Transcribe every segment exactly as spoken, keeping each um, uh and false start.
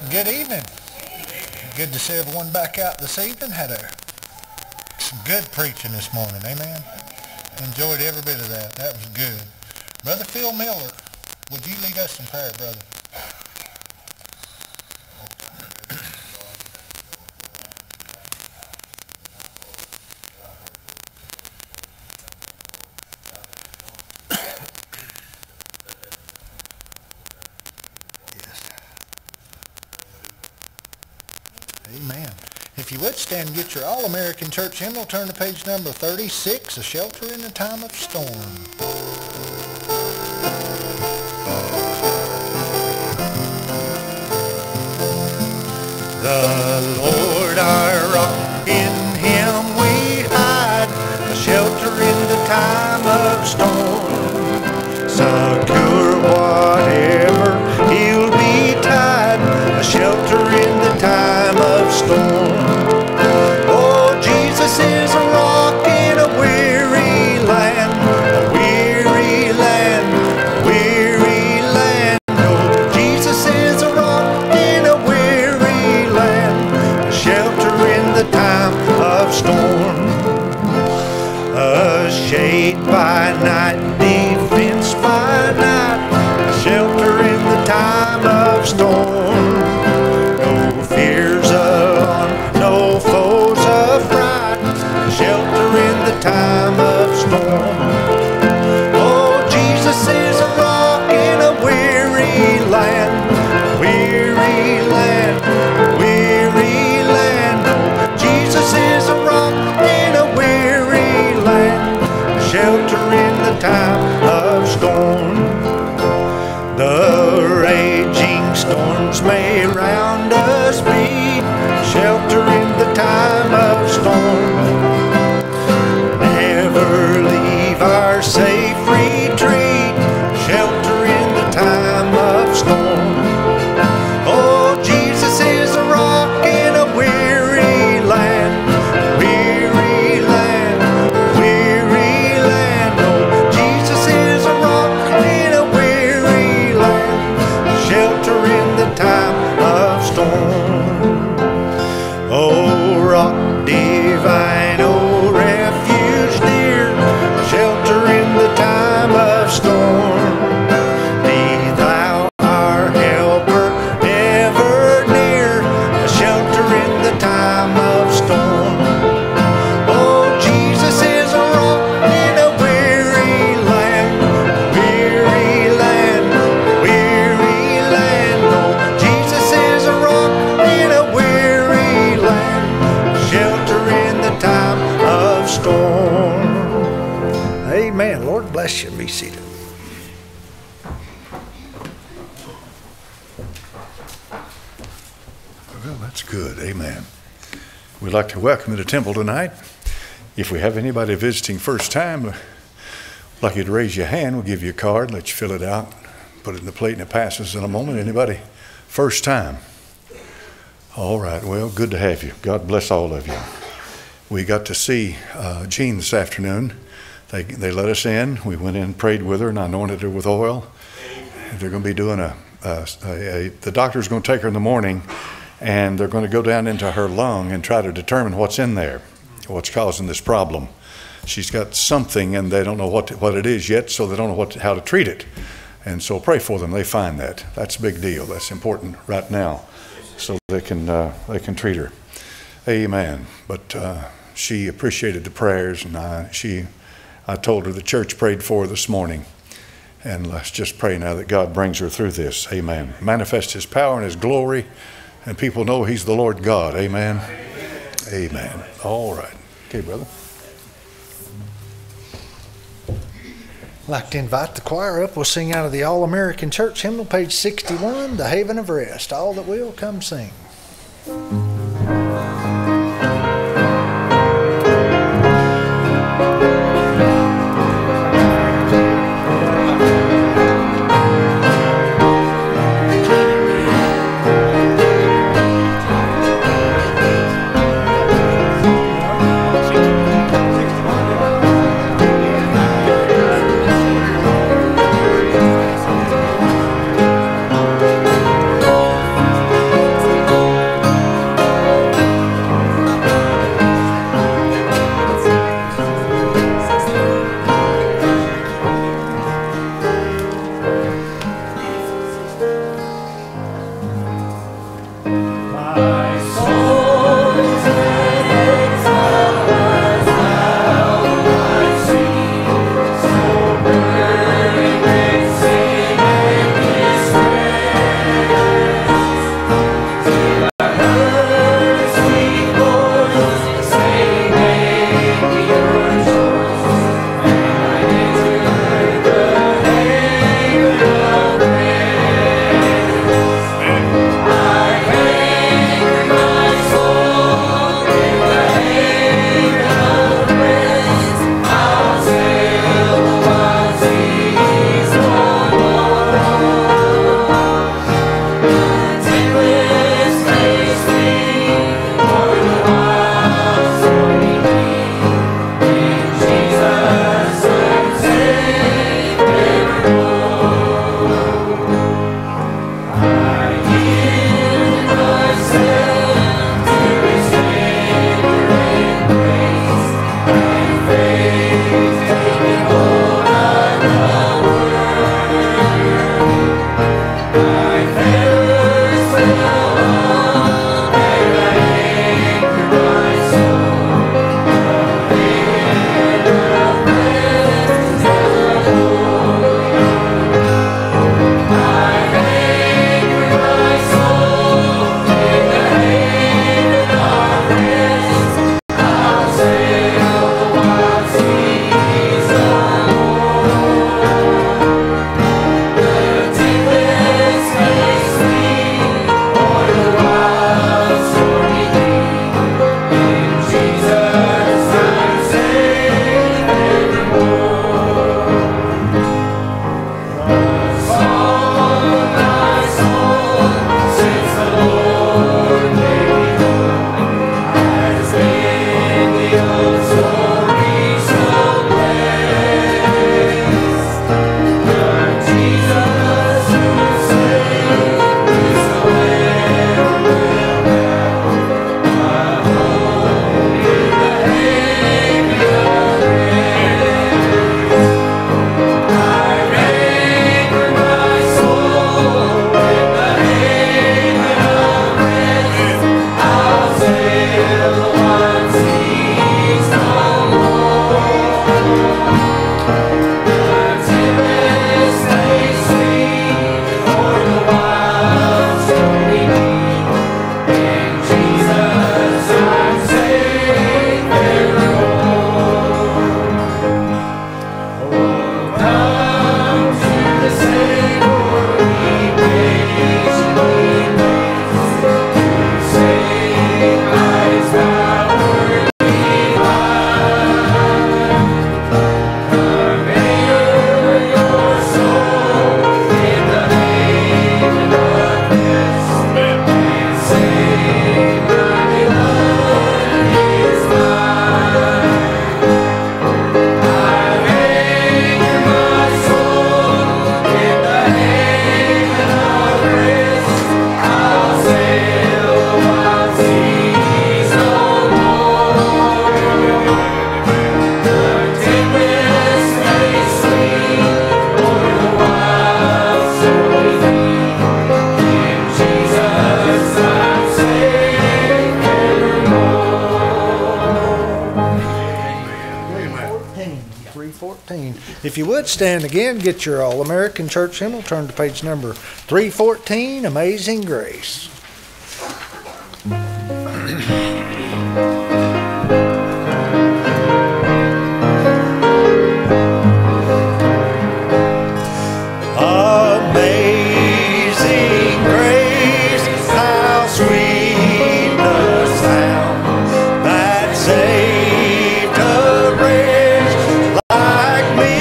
Good evening. Good to see everyone back out this evening. Had a, some good preaching this morning. Amen. Enjoyed every bit of that. That was good. Brother Phil Miller, would you lead us in prayer, brother? Amen. If you would stand and get your All-American Church hymnal, turn to page number thirty-six, A Shelter in the Time of Storm. The Lord our rock, in Him we hide, a shelter in the time of storm. Secure whatever He'll be tied, a shelter in the time of storm. Oh, Jesus is a rock in a weary land, a weary land, a weary land. Oh, Jesus is a rock in a weary land, a shelter in the time of storm. A shade by night, defense by night, a shelter in the time of storm. No fears alarm, no foes affright, a shelter in the time of storm. Oh, Jesus is a rock in a weary land, a weary land, a weary land. Oh, Jesus is a rock in a weary land, a shelter in the time of storm. The raging storms may round us be, shelter in the time of storm. Never leave our safe retreat, shelter in the time of storm. Oh, Jesus is a rock in a weary land, weary land, weary land. Oh, Jesus is a rock in a weary land, shelter in the time of storm. Oh, rock divine, oh, refuge dear, shelter in the time of storm. Be thou our helper ever near, a shelter in the time of storm. Oh, Jesus is a rock in a weary land, weary land, weary land. Oh, Jesus is a rock in a weary land, shelter in the time of storm. Amen. Lord bless you. Be seated. Well, that's good. Amen. We'd like to welcome you to temple tonight. If we have anybody visiting first time, we'd like you to raise your hand. We'll give you a card, let you fill it out, put it in the plate, and it passes in a moment. Anybody first time? All right. Well, good to have you. God bless all of you. We got to see uh, Jean this afternoon. They they let us in. We went in, prayed with her, and anointed her with oil. They're going to be doing a, a, a, a the doctor's going to take her in the morning, and they're going to go down into her lung and try to determine what's in there, what's causing this problem. She's got something, and they don't know what what it is yet, so they don't know what how to treat it. And so pray for them. They find that. That's a big deal. That's important right now, so they can uh, they can treat her. Amen. But uh, she appreciated the prayers, and I, she. I told her the church prayed for her this morning. And let's just pray now that God brings her through this. Amen. Manifest His power and His glory, and people know He's the Lord God. Amen. Amen. Amen. All right. Okay, brother. I'd like to invite the choir up. We'll sing out of the All-American Church hymnal, page sixty-one, The Haven of Rest. All that will, come sing. Oh, fourteen. If you would stand again, get your All-American Church hymnal, turn to page number three fourteen, Amazing Grace. Amazing grace, how sweet the sound that saved a wretch like me.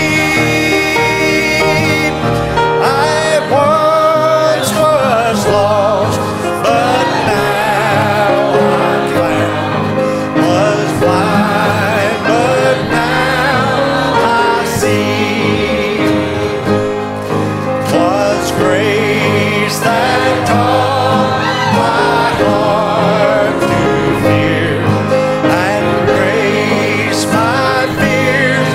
I once was lost, but now I'm found. Was blind, but now I see. 'Twas grace that taught my heart to fear, and grace my fears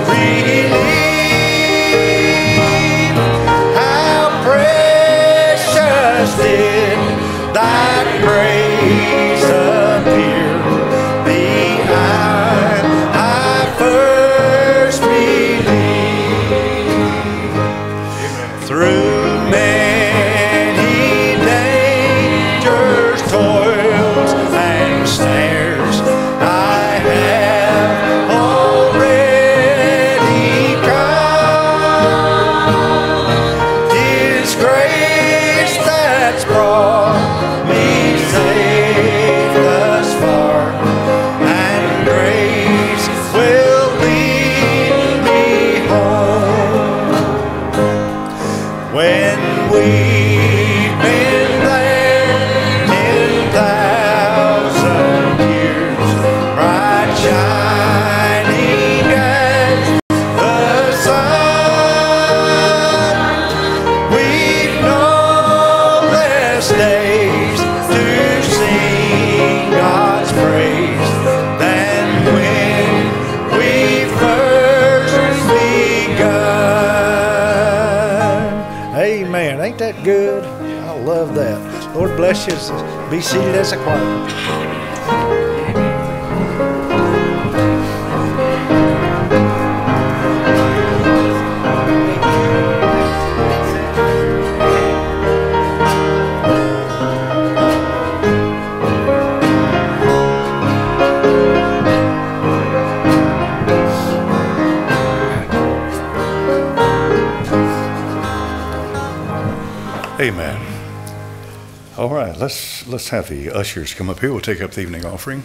relieved. How precious did that grace appear the hour I first believed. Through many dangers, toils, and snares, I have already come. 'Tis grace that's brought me safe thus far, and grace will lead me home. When we've been there ten thousand years, bright shining as the sun, we've no less days to sing God's praise than when we first begun. Amen. Ain't that good? I love that. Lord bless you. Be seated as a choir. Amen. All right, let's let's have the ushers come up here. We'll take up the evening offering.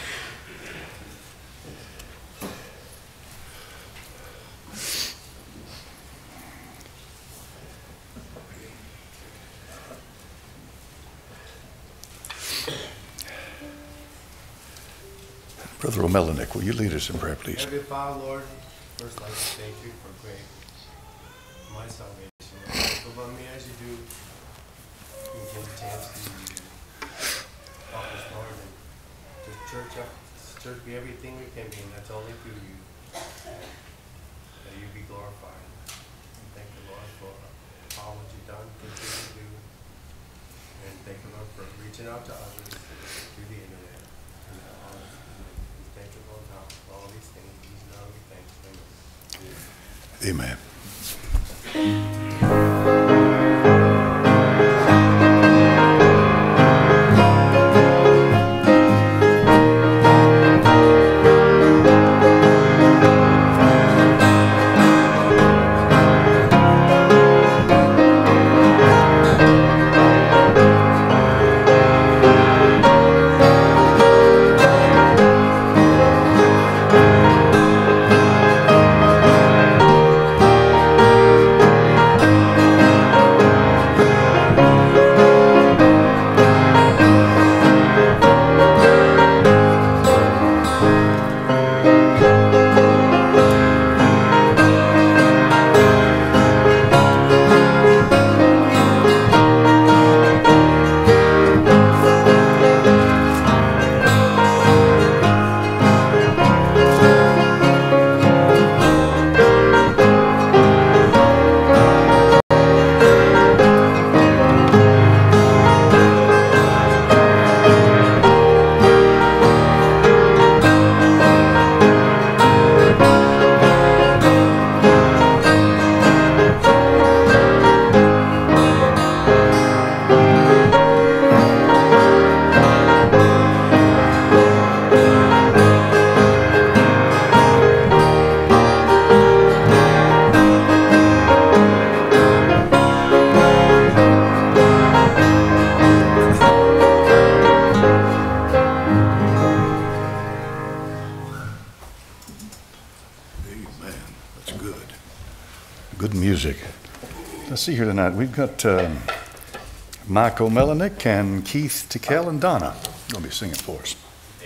Brother O'Melanick, will you lead us in prayer, please? Heavenly Father, Lord, first I'd like to thank you for great my salvation. Look upon me as you do. You give a chance to help us, Lord, and to church up, church be everything we can be, and that's only through you. That you be glorified. And thank you, Lord, for all what you've done, continue to do. And thank you, Lord, for reaching out to others through the internet. And all this. Thank you, Lord, now for all these things. These now we thank you. Amen. see here tonight. We've got um, Michael Melanick and Keith Tickell and Donna going to be singing for us.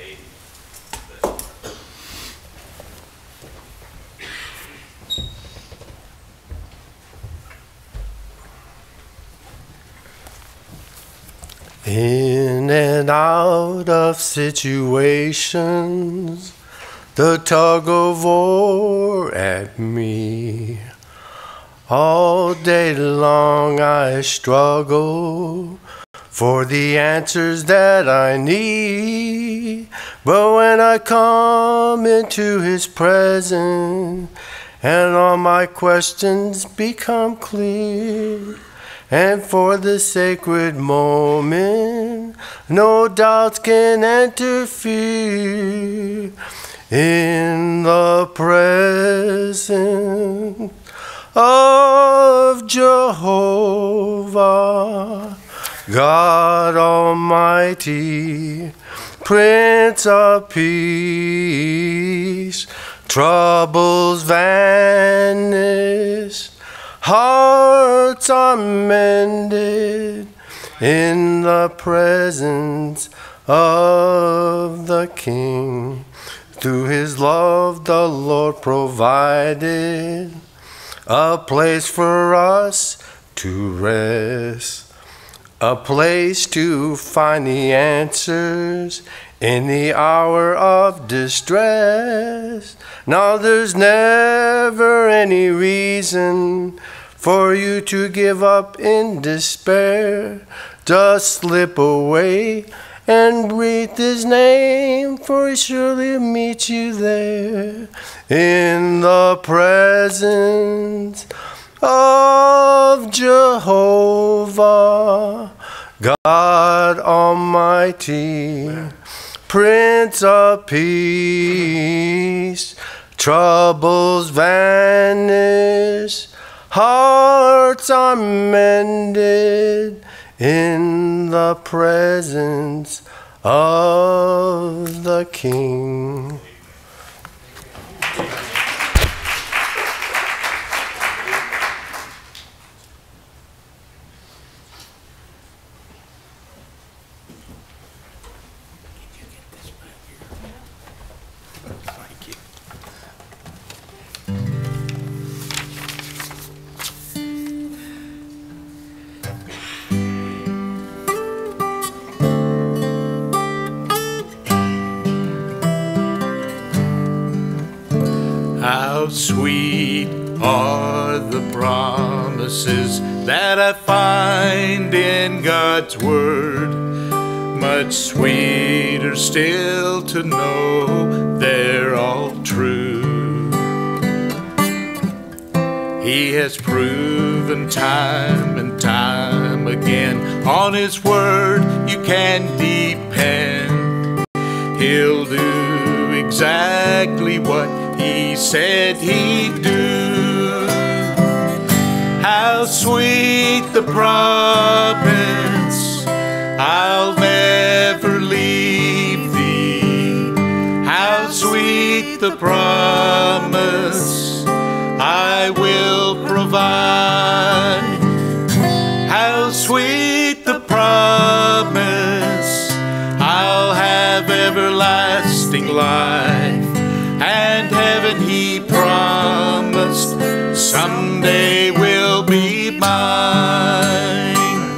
In and out of situations, the tug of war at me. All day long I struggle for the answers that I need. But when I come into His presence and all my questions become clear, and for the sacred moment, no doubts can interfere. In the presence of Jehovah, God Almighty, Prince of Peace, troubles vanish, hearts are mended in the presence of the King. Through His love the Lord provided a place for us to rest, a place to find the answers in the hour of distress. Now there's never any reason for you to give up in despair. Just slip away and breathe His name, for He surely meet you there. In the presence of Jehovah, God Almighty, Prince of Peace, troubles vanish, hearts are mended in the presence of the King. How sweet are the promises that I find in God's Word. Much sweeter still to know they're all true. He has proven time and time again on His Word you can depend. He'll do exactly what He said He'd do. How sweet the promise, I'll never leave thee. How sweet the promise, I will provide. How sweet the promise, I'll have everlasting life. And heaven He promised someday will be mine.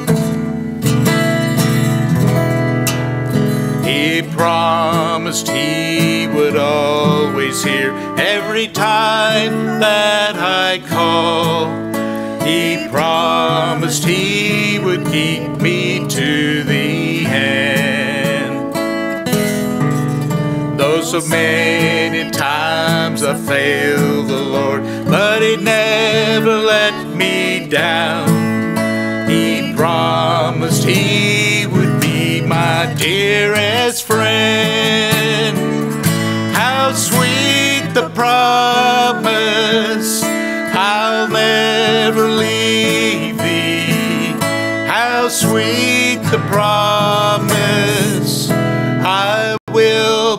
He promised He would always hear every time that I call. He promised He would keep me to the end. Though so many times I failed the Lord, but He never let me down. He promised He would be my dearest friend. How sweet the promise, I'll never leave thee. How sweet the promise, I will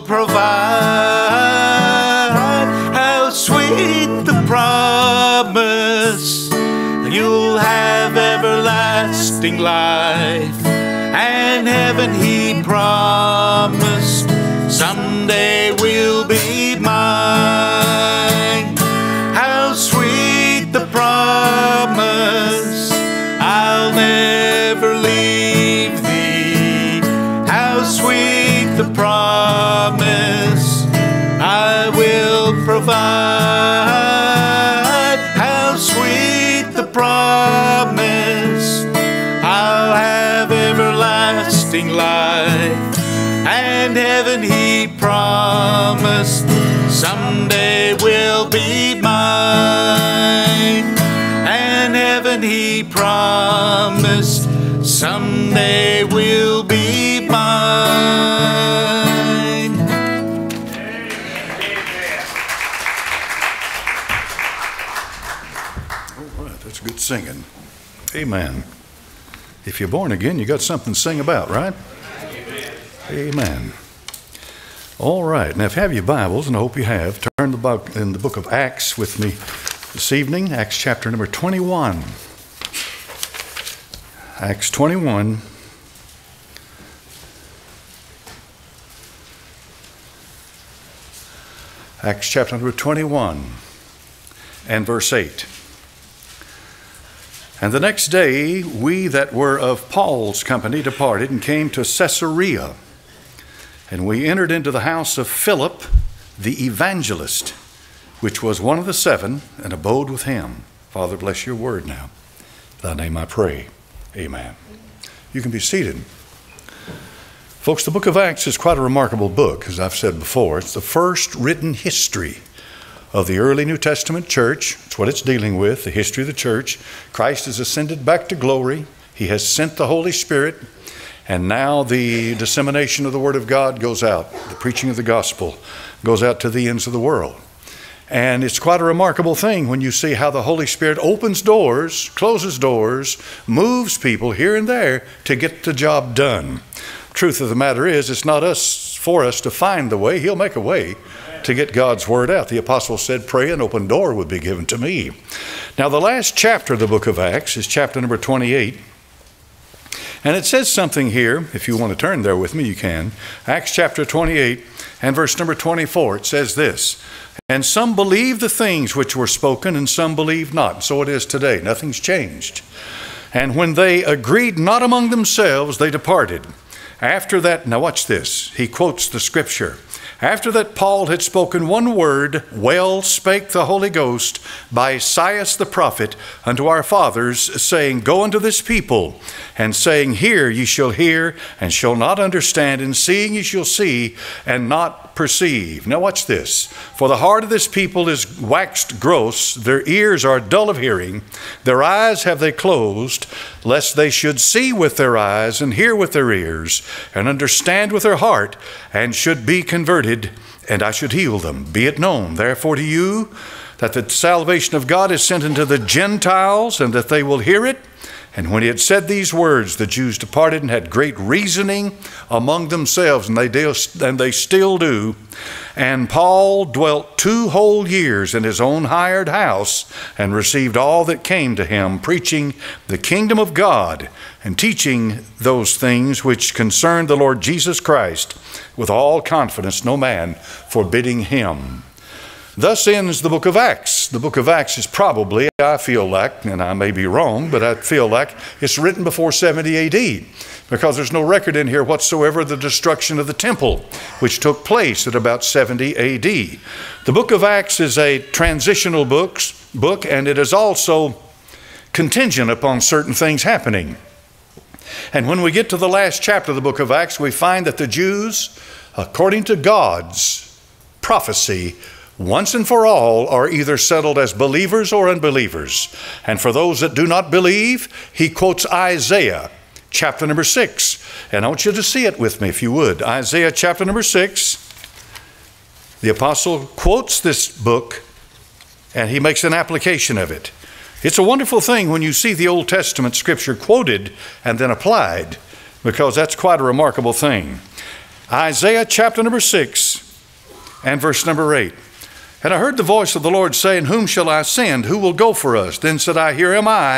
provide. How sweet the promise, you'll have everlasting life. And heaven he promised someday will be mine. How sweet the promise, I'll never leave thee. How sweet the promise, I will provide. How sweet the promise, I'll have everlasting life. And heaven he promised someday will be mine. And heaven he promised someday will be mine. All right, that's good singing. Amen. If you're born again, you got something to sing about, right? Amen. All right. Now, if you have your Bibles, and I hope you have, turn the book in the book of Acts with me this evening. Acts chapter number twenty-one. Acts twenty-one. Acts chapter number twenty-one and verse eight. And the next day we that were of Paul's company departed and came to Caesarea. And we entered into the house of Philip the evangelist, which was one of the seven, and abode with him. Father, bless your word now. In thy name I pray. Amen. You can be seated. Folks, the book of Acts is quite a remarkable book, as I've said before. It's the first written history of the early New Testament church. It's what it's dealing with, the history of the church. Christ has ascended back to glory. He has sent the Holy Spirit. And now the dissemination of the Word of God goes out. The preaching of the gospel goes out to the ends of the world. And it's quite a remarkable thing when you see how the Holy Spirit opens doors, closes doors, moves people here and there to get the job done. Truth of the matter is, it's not us for us to find the way. He'll make a way to get God's Word out. The apostle said, pray, an open door would be given to me. Now, the last chapter of the book of Acts is chapter number twenty-eight. And it says something here, if you want to turn there with me, you can. Acts chapter twenty-eight and verse number twenty-four, it says this, and some believed the things which were spoken, and some believed not. So it is today. Nothing's changed. And when they agreed not among themselves, they departed. After that, now watch this. He quotes the scripture. After that Paul had spoken one word, well spake the Holy Ghost by Esaias the prophet unto our fathers, saying, go unto this people, and saying, hear ye shall hear, and shall not understand, and seeing ye shall see, and not perceive. Now watch this. For the heart of this people is waxed gross, their ears are dull of hearing, their eyes have they closed, lest they should see with their eyes, and hear with their ears, and understand with their heart, and should be converted, and I should heal them. Be it known, therefore, to you that the salvation of God is sent unto the Gentiles, and that they will hear it. And when he had said these words, the Jews departed and had great reasoning among themselves, and they, do, and they still do. And Paul dwelt two whole years in his own hired house, and received all that came to him, preaching the kingdom of God, and teaching those things which concern the Lord Jesus Christ, with all confidence, no man forbidding him. Thus ends the book of Acts. The book of Acts is probably, I feel like, and I may be wrong, but I feel like it's written before seventy A D, because there's no record in here whatsoever of the destruction of the temple, which took place at about seventy A D. The book of Acts is a transitional books, book, and it is also contingent upon certain things happening. And when we get to the last chapter of the book of Acts, we find that the Jews, according to God's prophecy, once and for all are either settled as believers or unbelievers. And for those that do not believe, he quotes Isaiah chapter number six. And I want you to see it with me if you would. Isaiah chapter number six. The apostle quotes this book and he makes an application of it. It's a wonderful thing when you see the Old Testament scripture quoted and then applied, because that's quite a remarkable thing. Isaiah chapter number six and verse number eight. And I heard the voice of the Lord saying, whom shall I send? Who will go for us? Then said I, here am I,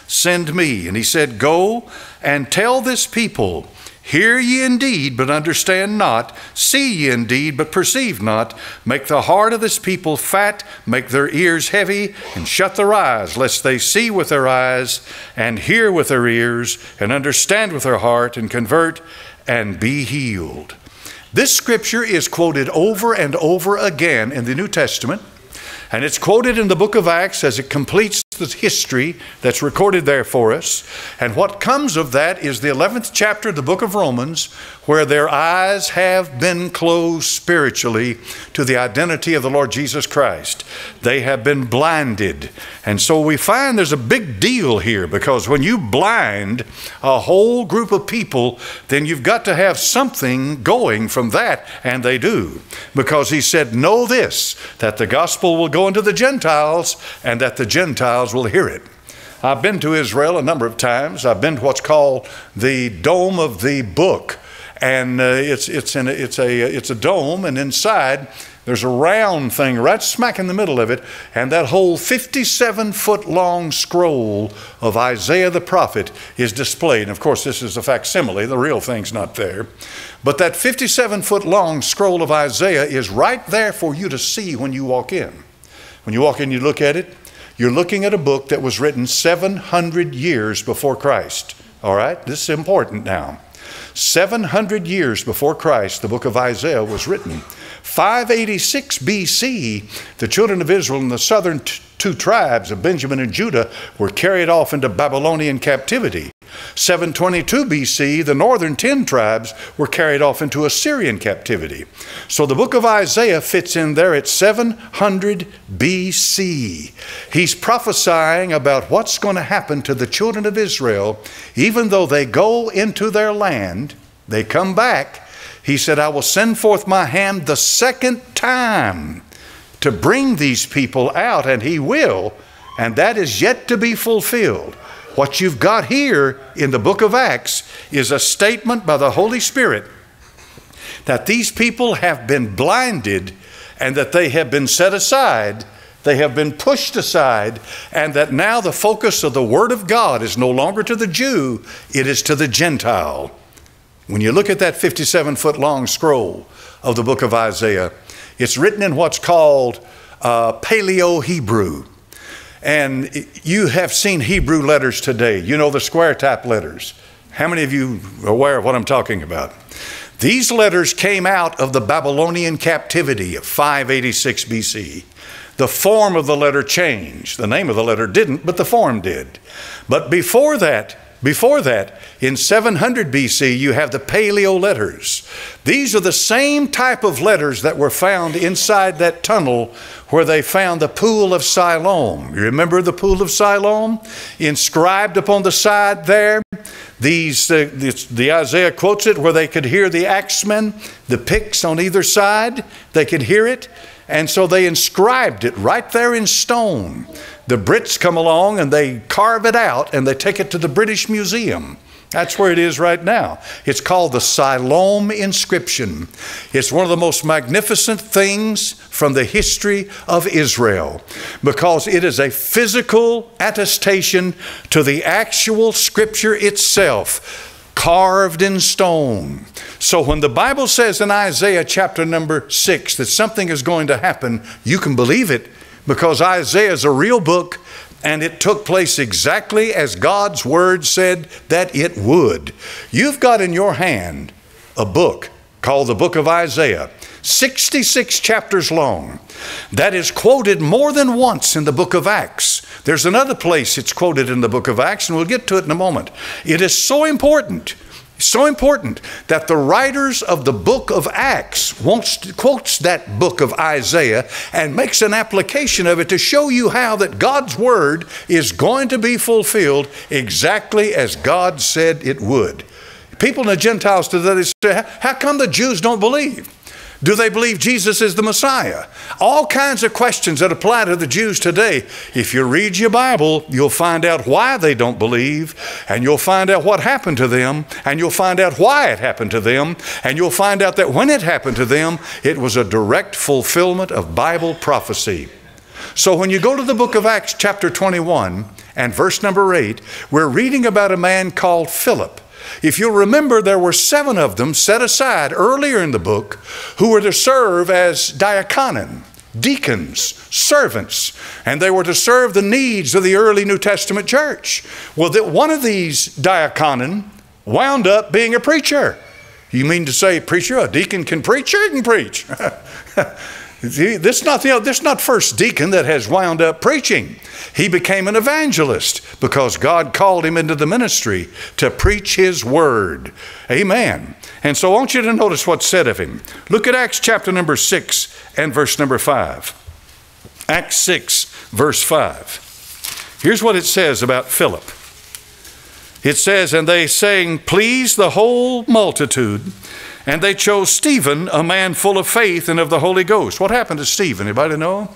send me. And he said, go and tell this people, hear ye indeed, but understand not. See ye indeed, but perceive not. Make the heart of this people fat, make their ears heavy, and shut their eyes, lest they see with their eyes, and hear with their ears, and understand with their heart, and convert, and be healed. This scripture is quoted over and over again in the New Testament, and it's quoted in the book of Acts as it completes the history that's recorded there for us. And what comes of that is the eleventh chapter of the book of Romans, where their eyes have been closed spiritually to the identity of the Lord Jesus Christ. They have been blinded. And so we find there's a big deal here, because when you blind a whole group of people, then you've got to have something going from that, and they do. Because he said, know this, that the gospel will go into the Gentiles, and that the Gentiles will hear it. I've been to Israel a number of times. I've been to what's called the Dome of the Book, and uh, it's it's in a, it's a it's a dome, and inside there's a round thing right smack in the middle of it, and that whole fifty-seven foot long scroll of Isaiah the prophet is displayed. And of course, this is a facsimile; the real thing's not there. But that fifty-seven foot long scroll of Isaiah is right there for you to see when you walk in. When you walk in, you look at it. You're looking at a book that was written seven hundred years before Christ. All right? This is important now. seven hundred years before Christ, the book of Isaiah was written. five eighty-six B C, the children of Israel and the southern t- two tribes of Benjamin and Judah were carried off into Babylonian captivity. seven twenty-two B C, the northern ten tribes were carried off into Assyrian captivity. So the book of Isaiah fits in there at seven hundred B C. He's prophesying about what's going to happen to the children of Israel, even though they go into their land, they come back. He said, I will send forth my hand the second time to bring these people out, and he will, and that is yet to be fulfilled. What you've got here in the book of Acts is a statement by the Holy Spirit that these people have been blinded, and that they have been set aside, they have been pushed aside, and that now the focus of the Word of God is no longer to the Jew, it is to the Gentile. When you look at that fifty-seven foot long scroll of the book of Isaiah, it's written in what's called uh, Paleo-Hebrew. And you have seen Hebrew letters today. You know the square type letters. How many of you are aware of what I'm talking about? These letters came out of the Babylonian captivity of five eighty-six B C. The form of the letter changed. The name of the letter didn't, but the form did. But before that, Before that, in seven hundred B C, you have the Paleo letters. These are the same type of letters that were found inside that tunnel where they found the pool of Siloam. You remember the pool of Siloam? Inscribed upon the side there, these uh, the, the Isaiah quotes it where they could hear the axemen, the picks on either side. They could hear it. And so they inscribed it right there in stone. The Brits come along and they carve it out and they take it to the British Museum. That's where it is right now. It's called the Siloam inscription. It's one of the most magnificent things from the history of Israel, because it is a physical attestation to the actual scripture itself, carved in stone. So when the Bible says in Isaiah chapter number six that something is going to happen, you can believe it, because Isaiah is a real book, and it took place exactly as God's word said that it would. You've got in your hand a book called the book of Isaiah, sixty-six chapters long, that is quoted more than once in the book of Acts. There's another place it's quoted in the book of Acts, and we'll get to it in a moment. It is so important, so important that the writers of the book of Acts wants to, quotes that book of Isaiah and makes an application of it to show you how that God's word is going to be fulfilled exactly as God said it would. People in the Gentiles today say, how come the Jews don't believe? Do they believe Jesus is the Messiah? All kinds of questions that apply to the Jews today. If you read your Bible, you'll find out why they don't believe, and you'll find out what happened to them, and you'll find out why it happened to them, and you'll find out that when it happened to them, it was a direct fulfillment of Bible prophecy. So when you go to the book of Acts chapter twenty-one and verse number eight, we're reading about a man called Philip. If you'll remember, there were seven of them set aside earlier in the book who were to serve as diaconon, deacons, servants, and they were to serve the needs of the early New Testament church. Well, that one of these diaconon wound up being a preacher. You mean to say, preacher, a deacon can preach? Sure, he can preach. This is not, you know, this is not first deacon that has wound up preaching. He became an evangelist because God called him into the ministry to preach his word. Amen. And so I want you to notice what's said of him. Look at Acts chapter number six and verse number five. Acts six, verse five. Here's what it says about Philip. It says, and they saying, please the whole multitude, and they chose Stephen, a man full of faith and of the Holy Ghost. What happened to Stephen? Anybody know?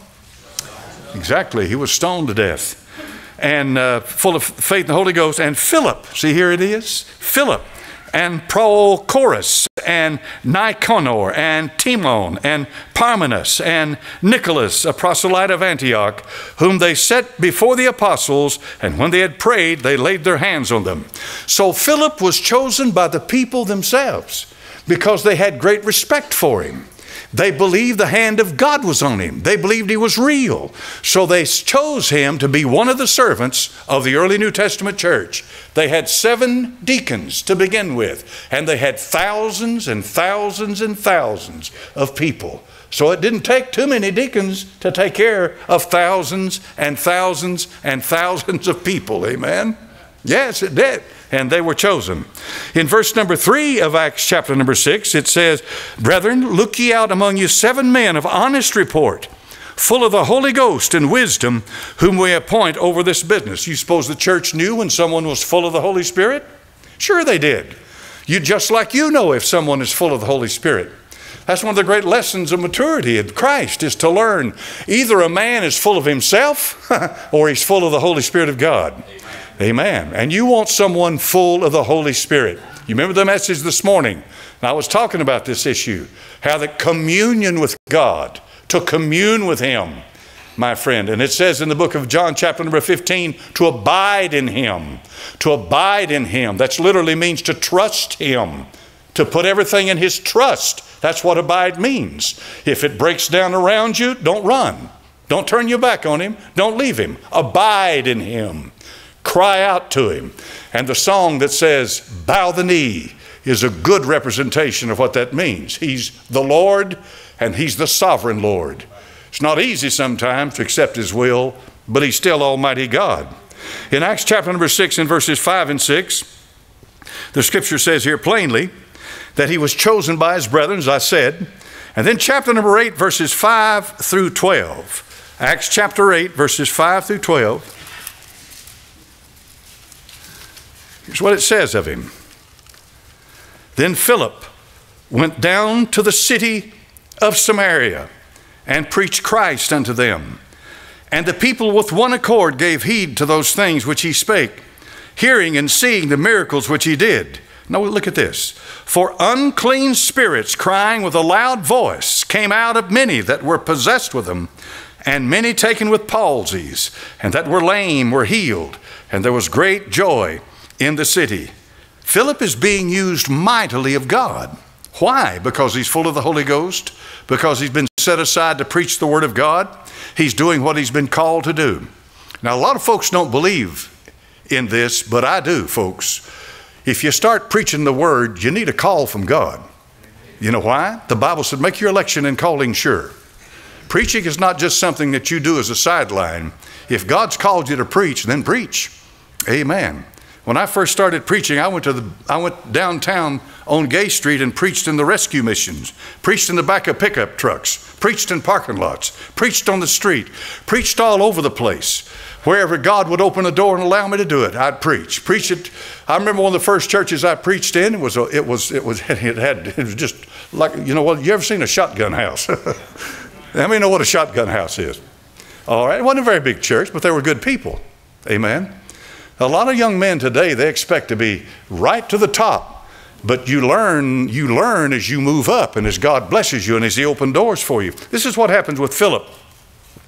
Exactly. He was stoned to death. And uh, full of faith and the Holy Ghost. And Philip, see here it is. Philip and Prochorus and Nicanor and Timon and Parmenas and Nicholas, a proselyte of Antioch, whom they set before the apostles, and when they had prayed, they laid their hands on them. So Philip was chosen by the people themselves, because they had great respect for him. They believed the hand of God was on him. They believed he was real. So they chose him to be one of the servants of the early New Testament church. They had seven deacons to begin with, and they had thousands and thousands and thousands of people. So it didn't take too many deacons to take care of thousands and thousands and thousands of people. Amen? Yes, it did. And they were chosen. In verse number three of Acts chapter number six, it says, brethren, look ye out among you seven men of honest report, full of the Holy Ghost and wisdom, whom we appoint over this business. You suppose the church knew when someone was full of the Holy Spirit? Sure they did. You just like you know if someone is full of the Holy Spirit. That's one of the great lessons of maturity in Christ, is to learn either a man is full of himself or he's full of the Holy Spirit of God. Amen. And you want someone full of the Holy Spirit. You remember the message this morning? I was talking about this issue, how that communion with God, to commune with him, my friend. And it says in the book of John chapter number fifteen, to abide in him. To abide in him. That literally means to trust him. To put everything in his trust. That's what abide means. If it breaks down around you, don't run. Don't turn your back on him. Don't leave him. Abide in him. Cry out to him. And the song that says, bow the knee, is a good representation of what that means. He's the Lord, and he's the sovereign Lord. It's not easy sometimes to accept his will, but he's still Almighty God. In Acts chapter number six and verses five and six, the scripture says here plainly that he was chosen by his brethren, as I said. And then chapter number eight, verses five through twelve. Acts chapter eight, verses five through twelve. Here's what it says of him. Then Philip went down to the city of Samaria and preached Christ unto them. And the people with one accord gave heed to those things which he spake, hearing and seeing the miracles which he did. Now look at this. For unclean spirits, crying with a loud voice, came out of many that were possessed with them, and many taken with palsies, and that were lame were healed, and there was great joy in the city. Philip is being used mightily of God. Why? Because he's full of the Holy Ghost? Because he's been set aside to preach the Word of God? He's doing what he's been called to do. Now, a lot of folks don't believe in this, but I do, folks. If you start preaching the Word, you need a call from God. You know why? The Bible said, make your election and calling sure. Preaching is not just something that you do as a sideline. If God's called you to preach, then preach. Amen. When I first started preaching, I went to the, I went downtown on Gay Street and preached in the rescue missions, preached in the back of pickup trucks, preached in parking lots, preached on the street, preached all over the place. Wherever God would open a door and allow me to do it, I'd preach. Preach it. I remember one of the first churches I preached in, it was, it was, it was, it had, it was just like, you know what, you ever seen a shotgun house? How many know what a shotgun house is? All right, it wasn't a very big church, but they were good people. Amen. A lot of young men today, they expect to be right to the top, but you learn, you learn as you move up and as God blesses you and as he opens doors for you. This is what happens with Philip.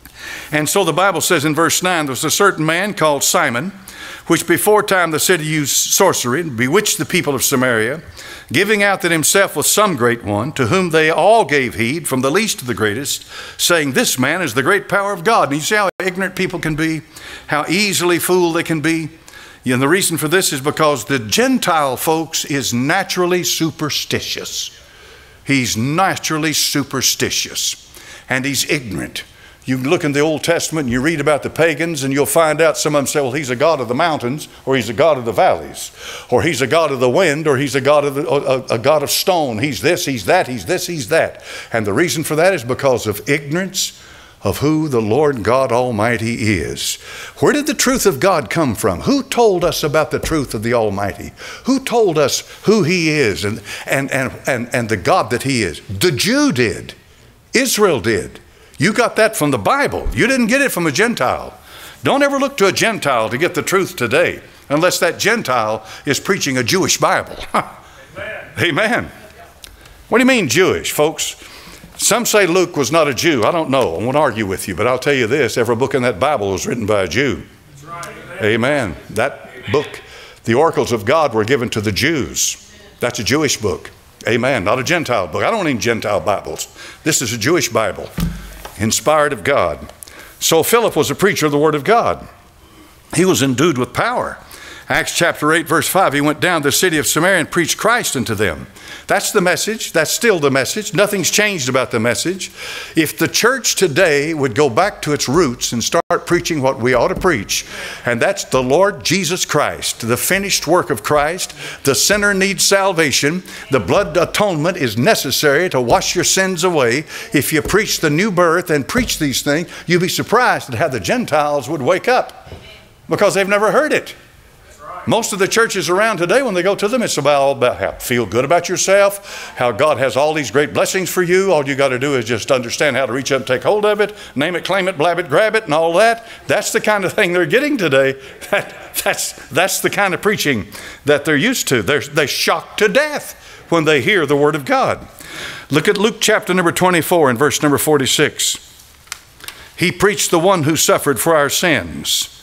And so the Bible says in verse nine, there was a certain man called Simon, which before time the city used sorcery and bewitched the people of Samaria, giving out that himself was some great one, to whom they all gave heed, from the least to the greatest, saying, this man is the great power of God. And you see how ignorant people can be, how easily fooled they can be. And the reason for this is because the Gentile folks is naturally superstitious. He's naturally superstitious, and he's ignorant. You look in the Old Testament and you read about the pagans, and you'll find out some of them say, well, he's a god of the mountains, or he's a god of the valleys, or he's a god of the wind, or he's a god of the, a, a god of stone. He's this, he's that, he's this, he's that. And the reason for that is because of ignorance of who the Lord God Almighty is. Where did the truth of God come from? Who told us about the truth of the Almighty? Who told us who He is and, and, and, and, and the God that He is? The Jew did. Israel did. You got that from the Bible. You didn't get it from a Gentile. Don't ever look to a Gentile to get the truth today, unless that Gentile is preaching a Jewish Bible. Amen. Amen. What do you mean Jewish, folks? Some say Luke was not a Jew. I don't know. I won't argue with you, but I'll tell you this. Every book in that Bible was written by a Jew. That's right. Amen. That book, the oracles of God, were given to the Jews. That's a Jewish book. Amen. Not a Gentile book. I don't need Gentile Bibles. This is a Jewish Bible, inspired of God. So Philip was a preacher of the Word of God. He was endued with power. Acts chapter eight, verse five, he went down to the city of Samaria and preached Christ unto them. That's the message. That's still the message. Nothing's changed about the message. If the church today would go back to its roots and start preaching what we ought to preach, and that's the Lord Jesus Christ, the finished work of Christ, the sinner needs salvation, the blood atonement is necessary to wash your sins away. If you preach the new birth and preach these things, you'd be surprised at how the Gentiles would wake up, because they've never heard it. Most of the churches around today, when they go to them, it's about all about how feel good about yourself, how God has all these great blessings for you. All you got to do is just understand how to reach up and take hold of it, name it, claim it, blab it, grab it, and all that. That's the kind of thing they're getting today. That, that's, that's the kind of preaching that they're used to. They're, they're shocked to death when they hear the Word of God. Look at Luke chapter number twenty-four and verse number forty-six. He preached the one who suffered for our sins.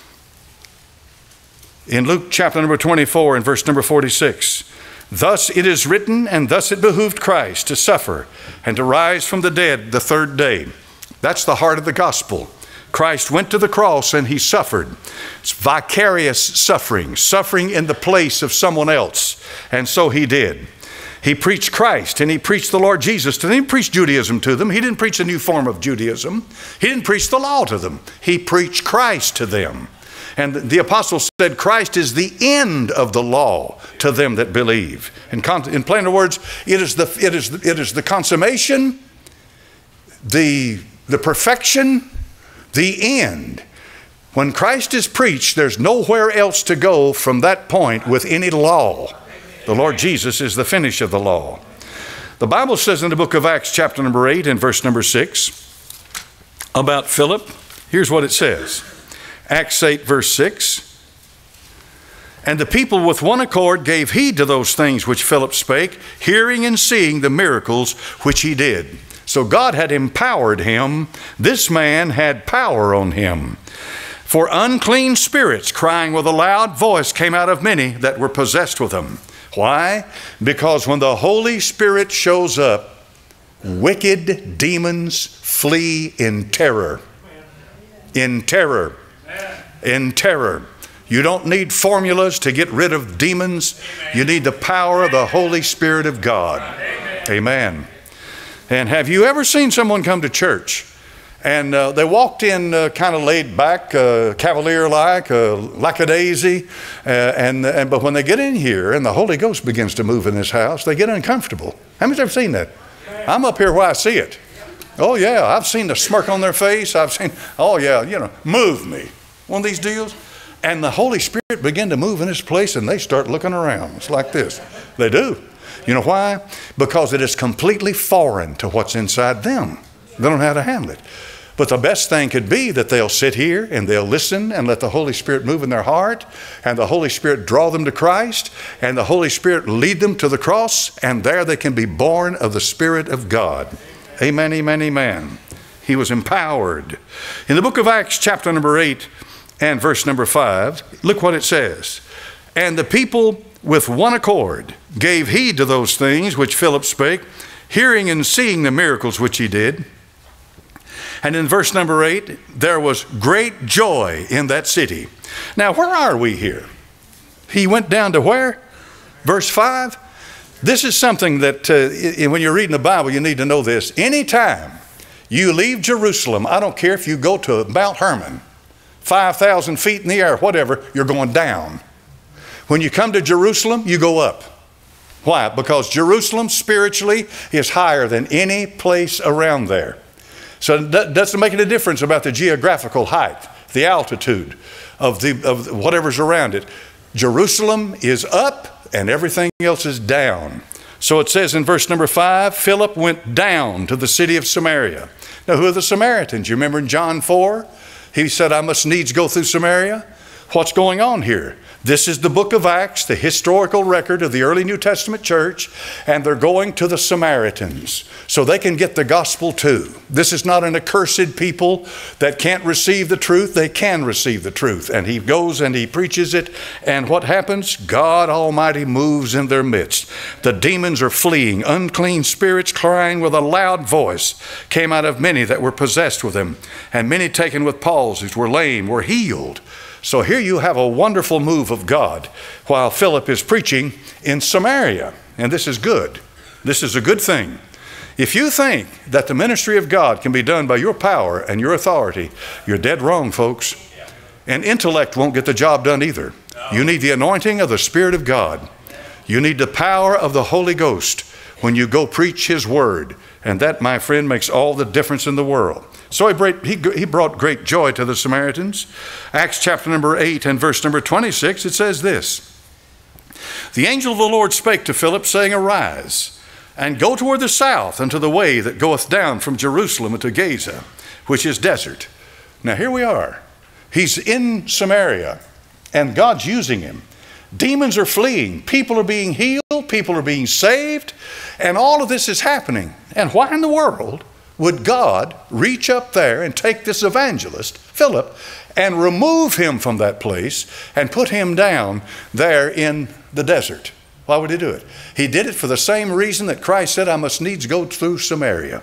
In Luke chapter number twenty-four and verse number forty-six, thus it is written, and thus it behooved Christ to suffer and to rise from the dead the third day. That's the heart of the gospel. Christ went to the cross and He suffered. It's vicarious suffering, suffering in the place of someone else. And so He did. He preached Christ, and He preached the Lord Jesus to them. He didn't preach Judaism to them. He didn't preach a new form of Judaism. He didn't preach the law to them. He preached Christ to them. And the apostle said, Christ is the end of the law to them that believe. In, in plainer words, it is the, it is the, it is the consummation, the, the perfection, the end. When Christ is preached, there's nowhere else to go from that point with any law. The Lord Jesus is the finish of the law. The Bible says in the book of Acts chapter number eight and verse number six about Philip. Here's what it says. Acts eight verse six. And the people with one accord gave heed to those things which Philip spake, hearing and seeing the miracles which he did. So God had empowered him. This man had power on him. For unclean spirits, crying with a loud voice, came out of many that were possessed with them. Why? Because when the Holy Spirit shows up, wicked demons flee in terror. In terror. In terror. You don't need formulas to get rid of demons. You need the power of the Holy Spirit of God. Amen. And have you ever seen someone come to church and uh, they walked in uh, kind of laid back, uh, cavalier-like, uh, lackadaisy, uh, and, and but when they get in here and the Holy Ghost begins to move in this house, they get uncomfortable. How many's ever seen that? I'm up here where I see it. Oh yeah, I've seen the smirk on their face. I've seen, oh yeah, you know, move me. One of these deals. And the Holy Spirit begin to move in this place and they start looking around. It's like this. They do. You know why? Because it is completely foreign to what's inside them. They don't know how to handle it. But the best thing could be that they'll sit here and they'll listen and let the Holy Spirit move in their heart, and the Holy Spirit draw them to Christ, and the Holy Spirit lead them to the cross, and there they can be born of the Spirit of God. Amen, amen, amen. He was empowered. In the book of Acts, chapter number eight and verse number five, look what it says. And the people with one accord gave heed to those things which Philip spake, hearing and seeing the miracles which he did. And in verse number eight, there was great joy in that city. Now, where are we here? He went down to where? Verse five. This is something that uh, when you're reading the Bible, you need to know this. Anytime you leave Jerusalem, I don't care if you go to Mount Hermon, five thousand feet in the air, whatever, you're going down. When you come to Jerusalem, you go up. Why? Because Jerusalem spiritually is higher than any place around there. So that doesn't make any difference about the geographical height, the altitude of, the, of whatever's around it. Jerusalem is up and everything else is down. So it says in verse number five, Philip went down to the city of Samaria. Now, who are the Samaritans? You remember in John four? He said, I must needs go through Samaria. What's going on here? This is the book of Acts, the historical record of the early New Testament church, and they're going to the Samaritans so they can get the gospel too. This is not an accursed people that can't receive the truth. They can receive the truth. And he goes and he preaches it, and what happens? God Almighty moves in their midst. The demons are fleeing. Unclean spirits crying with a loud voice came out of many that were possessed with them, and many taken with palsies were lame, were healed. So here you have a wonderful move of God while Philip is preaching in Samaria. And this is good. This is a good thing. If you think that the ministry of God can be done by your power and your authority, you're dead wrong, folks. And intellect won't get the job done either. You need the anointing of the Spirit of God. You need the power of the Holy Ghost when you go preach His word. And that, my friend, makes all the difference in the world. So he brought, he, he brought great joy to the Samaritans. Acts chapter number eight and verse number twenty-six, it says this. The angel of the Lord spake to Philip, saying, Arise, and go toward the south unto the way that goeth down from Jerusalem unto Gaza, which is desert. Now here we are. He's in Samaria, and God's using him. Demons are fleeing. People are being healed. People are being saved. And all of this is happening. And why in the world would God reach up there and take this evangelist, Philip, and remove him from that place and put him down there in the desert? Why would he do it? He did it for the same reason that Christ said, I must needs go through Samaria.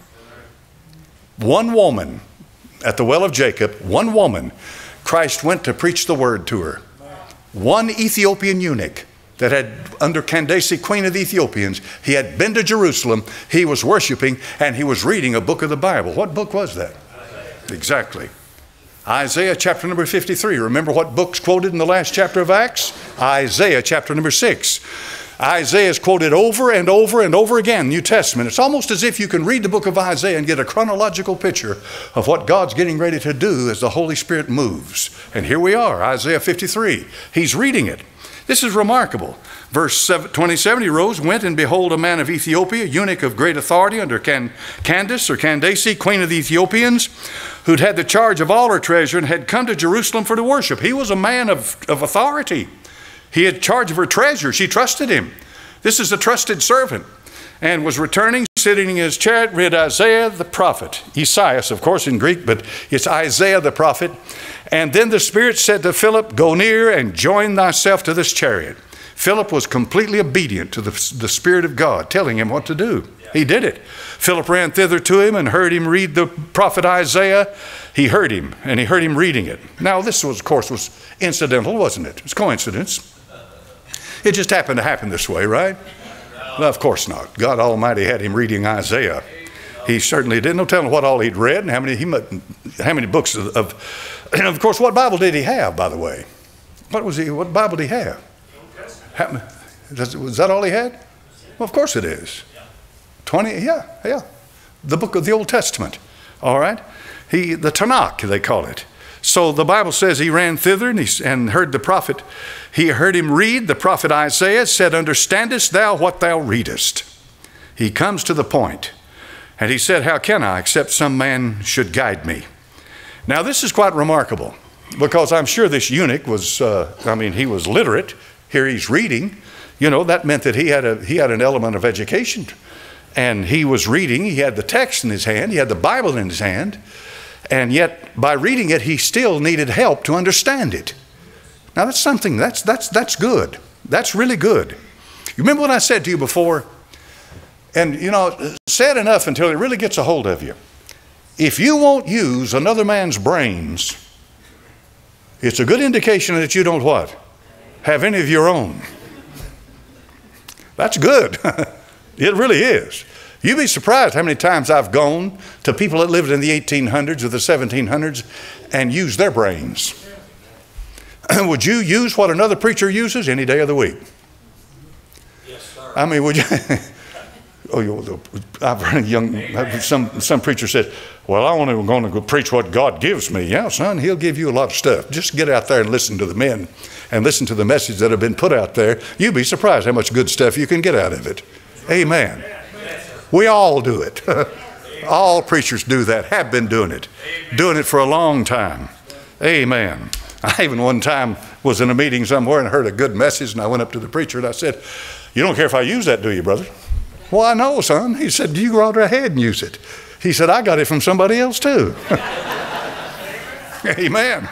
One woman at the well of Jacob, one woman, Christ went to preach the word to her. One Ethiopian eunuch that had, under Candace, queen of the Ethiopians, he had been to Jerusalem, he was worshiping, and he was reading a book of the Bible. What book was that? Exactly. Isaiah chapter number fifty-three. Remember what book's quoted in the last chapter of Acts? Isaiah chapter number six. Isaiah is quoted over and over and over again in the New Testament. It's almost as if you can read the book of Isaiah and get a chronological picture of what God's getting ready to do as the Holy Spirit moves. And here we are, Isaiah fifty-three. He's reading it. This is remarkable. Verse twenty-seven, he rose, went, and behold, a man of Ethiopia, eunuch of great authority under Can Candace or Candace, queen of the Ethiopians, who'd had the charge of all her treasure and had come to Jerusalem for to worship. He was a man of, of authority. He had charge of her treasure. She trusted him. This is a trusted servant. And was returning, sitting in his chariot, read Isaiah the prophet. Esaias, of course, in Greek, but it's Isaiah the prophet. And then the Spirit said to Philip, Go near and join thyself to this chariot. Philip was completely obedient to the, the Spirit of God, telling him what to do. He did it. Philip ran thither to him and heard him read the prophet Isaiah. He heard him, and he heard him reading it. Now, this was, of course, was incidental, wasn't it? It was coincidence. It just happened to happen this way, right? Well, of course not. God Almighty had him reading Isaiah. He certainly didn't. No telling what all he'd read and how many, he, how many books of, of, and of course, what Bible did he have, by the way? What was he? What Bible did he have? How, was that all he had? Well, of course it is. Twenty, yeah, yeah. The book of the Old Testament. All right, he, the Tanakh, they call it. So the Bible says he ran thither and, he, and heard the prophet. He heard him read, the prophet Isaiah said, Understandest thou what thou readest? He comes to the point. And he said, How can I, except some man should guide me? Now this is quite remarkable, because I'm sure this eunuch was, uh, I mean, he was literate. Here he's reading. You know, that meant that he had, a, he had an element of education. And he was reading, he had the text in his hand, he had the Bible in his hand, and yet by reading it, he still needed help to understand it. Now that's something, that's, that's, that's good. That's really good. You remember what I said to you before? And you know, said enough until it really gets a hold of you. If you won't use another man's brains, it's a good indication that you don't what? Have any of your own. That's good. It really is. You'd be surprised how many times I've gone to people that lived in the eighteen hundreds or the seventeen hundreds and used their brains. Would you use what another preacher uses any day of the week? Yes, sir. I mean, would you? Oh, you, I've heard a young, some, some preacher said, well, I want to, going to go preach what God gives me. Yeah, son, he'll give you a lot of stuff. Just get out there and listen to the men and listen to the message that have been put out there. You'd be surprised how much good stuff you can get out of it. Amen. We all do it. All preachers do that, have been doing it, doing it for a long time. Amen. I even one time was in a meeting somewhere and heard a good message, and I went up to the preacher and I said, you don't care if I use that, do you, brother? Well, I know, son. He said, you go right ahead and use it. He said, I got it from somebody else too. Amen.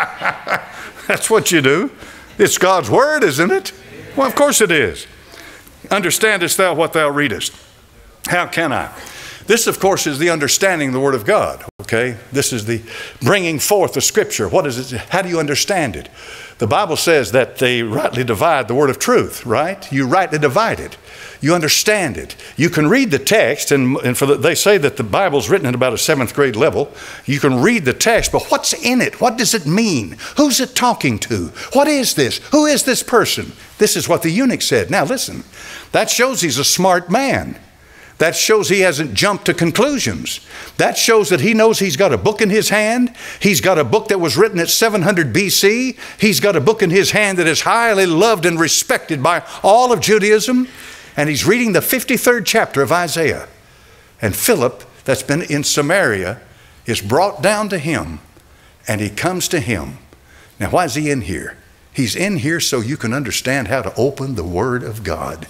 That's what you do. It's God's word, isn't it? Well, of course it is. Understandest thou what thou readest? How can I? This, of course, is the understanding of the Word of God, okay? This is the bringing forth the Scripture. What is it? How do you understand it? The Bible says that they rightly divide the word of truth, right? You rightly divide it. You understand it. You can read the text, and, and for the, they say that the Bible's written at about a seventh grade level. You can read the text, but what's in it? What does it mean? Who's it talking to? What is this? Who is this person? This is what the eunuch said. Now listen, that shows he's a smart man. That shows he hasn't jumped to conclusions. That shows that he knows he's got a book in his hand. He's got a book that was written at seven hundred B C. He's got a book in his hand that is highly loved and respected by all of Judaism. And he's reading the fifty-third chapter of Isaiah. And Philip, that's been in Samaria, is brought down to him. And he comes to him. Now, why is he in here? He's in here so you can understand how to open the Word of God.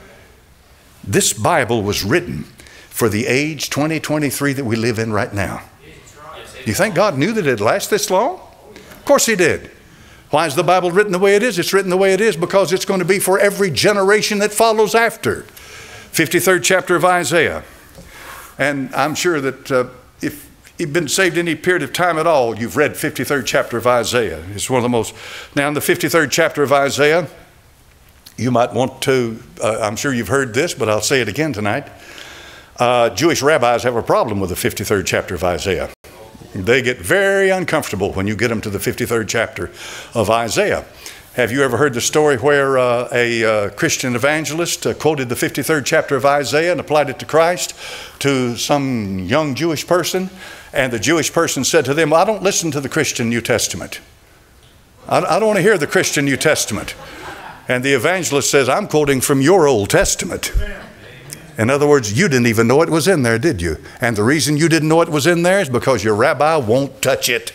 This Bible was written for the age twenty twenty-three that we live in right now. You think God knew that it'd last this long? Of course he did. Why is the Bible written the way it is? It's written the way it is because it's going to be for every generation that follows after. fifty-third chapter of Isaiah. And I'm sure that uh, if you've been saved any period of time at all, you've read fifty-third chapter of Isaiah. It's one of the most... Now in the fifty-third chapter of Isaiah, you might want to, uh, I'm sure you've heard this, but I'll say it again tonight. Uh, Jewish rabbis have a problem with the fifty-third chapter of Isaiah. They get very uncomfortable when you get them to the fifty-third chapter of Isaiah. Have you ever heard the story where uh, a uh, Christian evangelist uh, quoted the fifty-third chapter of Isaiah and applied it to Christ to some young Jewish person? And the Jewish person said to them, well, I don't listen to the Christian New Testament. I, I don't want to hear the Christian New Testament. And the evangelist says, I'm quoting from your Old Testament. In other words, you didn't even know it was in there, did you? And the reason you didn't know it was in there is because your rabbi won't touch it.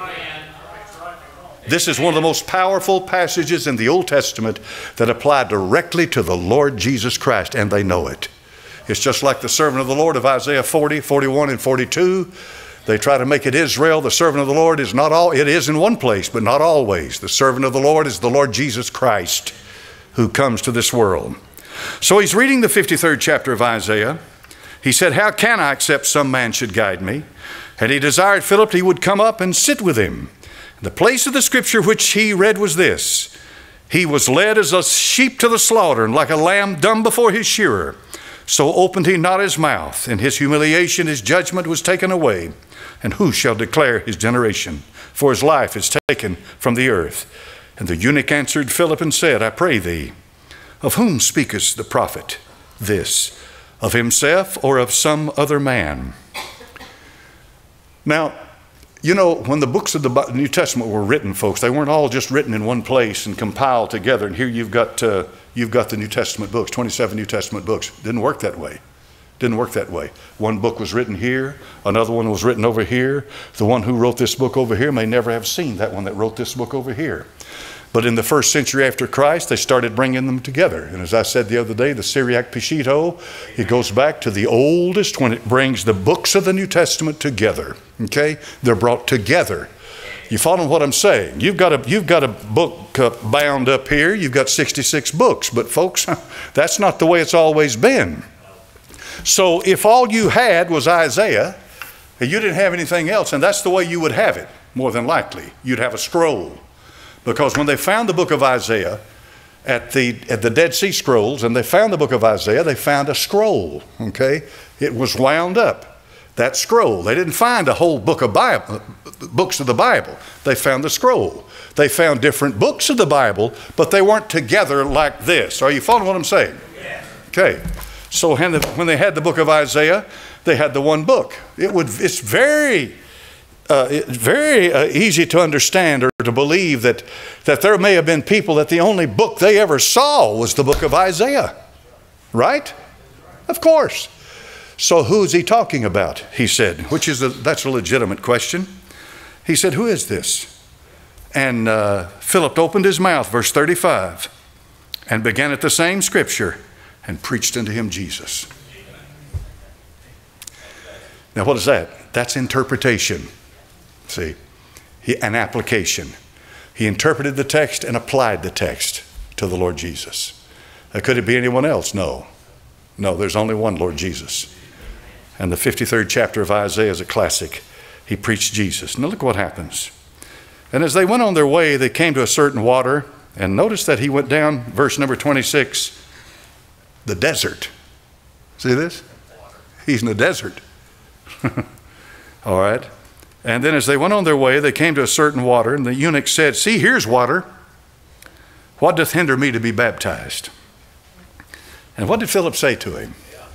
This is one of the most powerful passages in the Old Testament that apply directly to the Lord Jesus Christ, and they know it. It's just like the servant of the Lord of Isaiah forty, forty-one, and forty-two. They try to make it Israel. The servant of the Lord is not all, it is in one place, but not always. The servant of the Lord is the Lord Jesus Christ who comes to this world. So he's reading the fifty-third chapter of Isaiah. He said, how can I except some man should guide me? And he desired Philip he would come up and sit with him. The place of the scripture which he read was this: he was led as a sheep to the slaughter, and like a lamb dumb before his shearer. So opened he not his mouth. In his humiliation his judgment was taken away. And who shall declare his generation? For his life is taken from the earth. And the eunuch answered Philip and said, I pray thee, of whom speakest the prophet this? Of himself or of some other man? Now, you know, when the books of the New Testament were written, folks, they weren't all just written in one place and compiled together. And here you've got, uh, you've got the New Testament books, twenty-seven New Testament books. Didn't work that way. Didn't work that way. One book was written here. Another one was written over here. The one who wrote this book over here may never have seen that one that wrote this book over here. But in the first century after Christ, they started bringing them together. And as I said the other day, the Syriac Peshitta, it goes back to the oldest when it brings the books of the New Testament together. Okay? They're brought together. You follow what I'm saying? You've got a, you've got a book uh, bound up here. You've got sixty-six books. But folks, that's not the way it's always been. So if all you had was Isaiah, and you didn't have anything else, and that's the way you would have it, more than likely. You'd have a scroll. Because when they found the book of Isaiah at the, at the Dead Sea Scrolls, and they found the book of Isaiah, they found a scroll, okay? It was wound up. That scroll. They didn't find a whole book of Bible, books of the Bible. They found the scroll. They found different books of the Bible, but they weren't together like this. Are you following what I'm saying? Yeah. Okay. So when they had the book of Isaiah, they had the one book. It would. It's very, uh, it's very uh, easy to understand or to believe that that there may have been people that the only book they ever saw was the book of Isaiah. Right? Of course. So who's he talking about? He said, which is a, that's a legitimate question. He said, who is this? And uh, Philip opened his mouth, verse thirty-five, and began at the same scripture and preached unto him Jesus. Now what is that? That's interpretation. See, he, an application. He interpreted the text and applied the text to the Lord Jesus. Uh, could it be anyone else? No. No, there's only one Lord Jesus. And the fifty-third chapter of Isaiah is a classic. He preached Jesus. Now look what happens. And as they went on their way, they came to a certain water. And notice that he went down, verse number twenty-six, the desert. See this? He's in the desert. All right. And then as they went on their way, they came to a certain water. And the eunuch said, see, here's water. What doth hinder me to be baptized? And what did Philip say to him?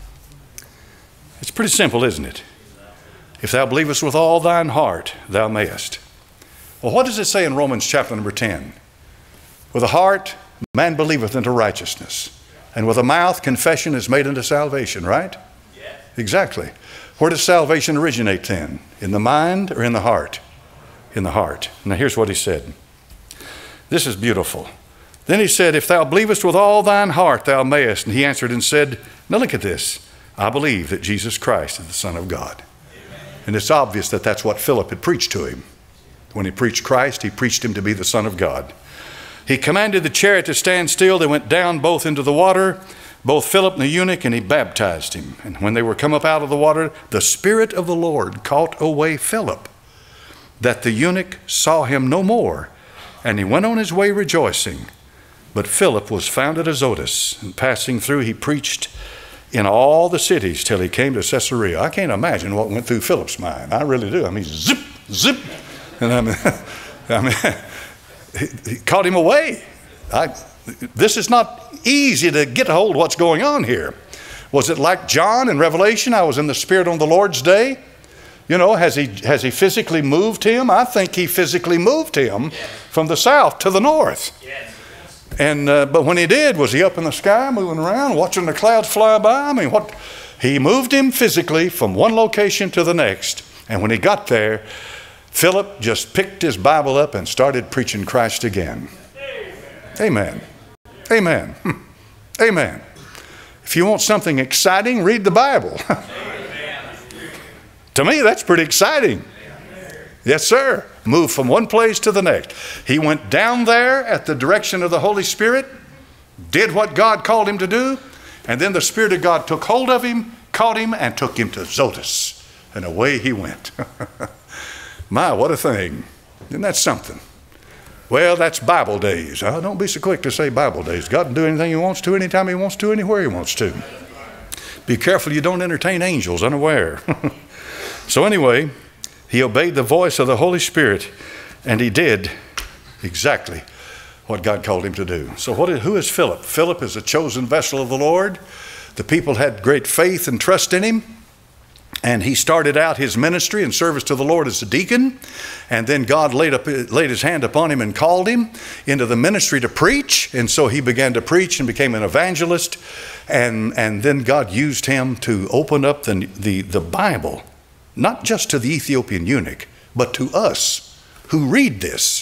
It's pretty simple, isn't it? If thou believest with all thine heart, thou mayest. Well, what does it say in Romans chapter number ten? With the heart, man believeth unto righteousness. And with the mouth, confession is made unto salvation, right? Yes. Exactly. Where does salvation originate then? In the mind or in the heart? In the heart. Now here's what he said. This is beautiful. Then he said, if thou believest with all thine heart, thou mayest. And he answered and said, now look at this. I believe that Jesus Christ is the Son of God. Amen. And it's obvious that that's what Philip had preached to him. When he preached Christ, he preached him to be the Son of God. He commanded the chariot to stand still. They went down both into the water, both Philip and the eunuch, and he baptized him. And when they were come up out of the water, the Spirit of the Lord caught away Philip, that the eunuch saw him no more. And he went on his way rejoicing. But Philip was found at Azotus, and passing through, he preached in all the cities till he came to Caesarea. I can't imagine what went through Philip's mind. I really do. I mean, zip, zip. And I mean, I mean he, he caught him away. I, this is not easy to get a hold of what's going on here. Was it like John in Revelation? I was in the Spirit on the Lord's day. You know, has he, has he physically moved him? I think he physically moved him from the south to the north. And uh, but when he did, was he up in the sky moving around, watching the clouds fly by? I mean, what? He moved him physically from one location to the next. And when he got there, Philip just picked his Bible up and started preaching Christ again. Amen. Amen. Amen. If you want something exciting, read the Bible. To me, that's pretty exciting. Yes, sir. Moved from one place to the next. He went down there at the direction of the Holy Spirit, did what God called him to do, and then the Spirit of God took hold of him, caught him, and took him to Azotus. And away he went. My, what a thing. Isn't that something? Well, that's Bible days. Oh, don't be so quick to say Bible days. God can do anything he wants to, anytime he wants to, anywhere he wants to. Be careful you don't entertain angels unaware. So anyway, he obeyed the voice of the Holy Spirit, and he did exactly what God called him to do. So what is, who is Philip? Philip is a chosen vessel of the Lord. The people had great faith and trust in him. And he started out his ministry and service to the Lord as a deacon. And then God laid, up, laid his hand upon him and called him into the ministry to preach. And so he began to preach and became an evangelist. And, and then God used him to open up the, the, the Bible, not just to the Ethiopian eunuch, but to us who read this.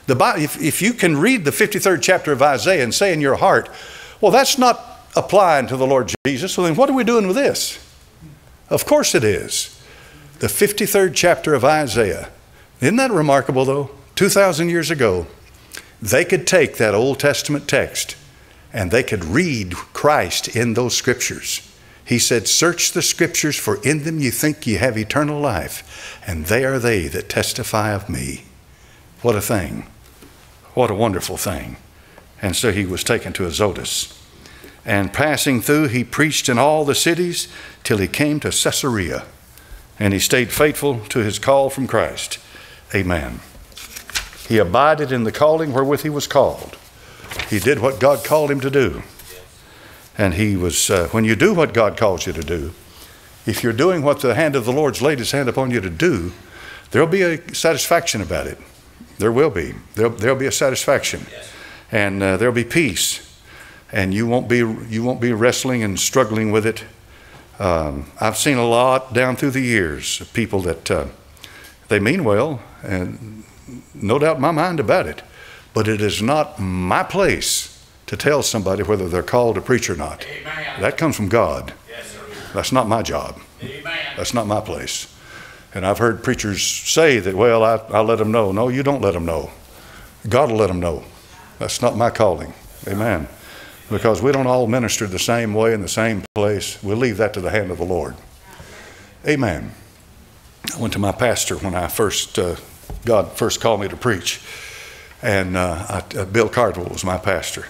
The Bible, if, if you can read the fifty-third chapter of Isaiah and say in your heart, well, that's not applying to the Lord Jesus, well, then what are we doing with this? Of course it is. The fifty-third chapter of Isaiah. Isn't that remarkable, though? two thousand years ago, they could take that Old Testament text and they could read Christ in those scriptures. He said, search the scriptures, for in them you think you have eternal life, and they are they that testify of me. What a thing. What a wonderful thing. And so he was taken to Azotus. And passing through, he preached in all the cities till he came to Caesarea. And he stayed faithful to his call from Christ. Amen. He abided in the calling wherewith he was called. He did what God called him to do. And he was, uh, when you do what God calls you to do, if you're doing what the hand of the Lord's laid his hand upon you to do, there'll be a satisfaction about it. There will be. There'll, there'll be a satisfaction. And uh, there'll be peace. And you won't be, you won't be wrestling and struggling with it. Um, I've seen a lot down through the years of people that uh, they mean well, and no doubt in my mind about it. But it is not my place to tell somebody whether they're called to preach or not. Amen. That comes from God. Yes, sir. That's not my job. Amen. That's not my place. And I've heard preachers say that, well, I, I let them know. No, you don't let them know. God will let them know. That's not my calling. Amen. Because we don't all minister the same way in the same place. We'll leave that to the hand of the Lord. Amen. I went to my pastor when I first, uh, God first called me to preach. And uh, I, uh, Bill Cardwell was my pastor.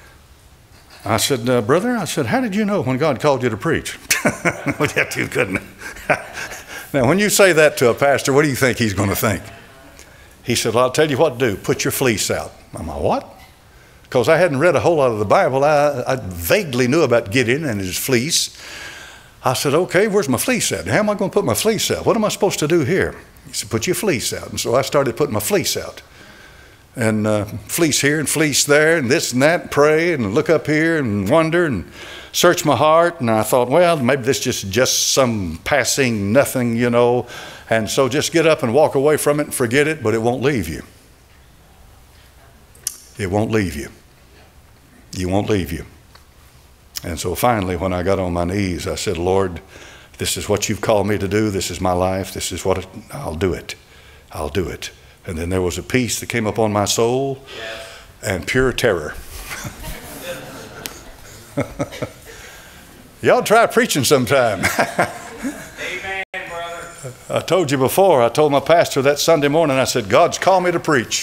I said, uh, brother, I said, how did you know when God called you to preach? Well, that too, couldn't it? Now, when you say that to a pastor, what do you think he's going to think? He said, well, I'll tell you what to do. Put your fleece out. I'm like, what? Because I hadn't read a whole lot of the Bible. I, I vaguely knew about Gideon and his fleece. I said, okay, where's my fleece at? How am I going to put my fleece out? What am I supposed to do here? He said, put your fleece out. And so I started putting my fleece out. And uh, fleece here and fleece there and this and that, and pray and look up here and wonder and search my heart. And I thought, well, maybe this is just some passing nothing, you know. And so just get up and walk away from it and forget it, but it won't leave you. It won't leave you. You won't leave you. And so finally, when I got on my knees, I said, Lord, this is what you've called me to do. This is my life. This is what it, I'll do it. I'll do it. And then there was a peace that came upon my soul, yes, and pure terror. Y'all try preaching sometime. Amen, brother. I told you before, I told my pastor that Sunday morning, I said, God's called me to preach.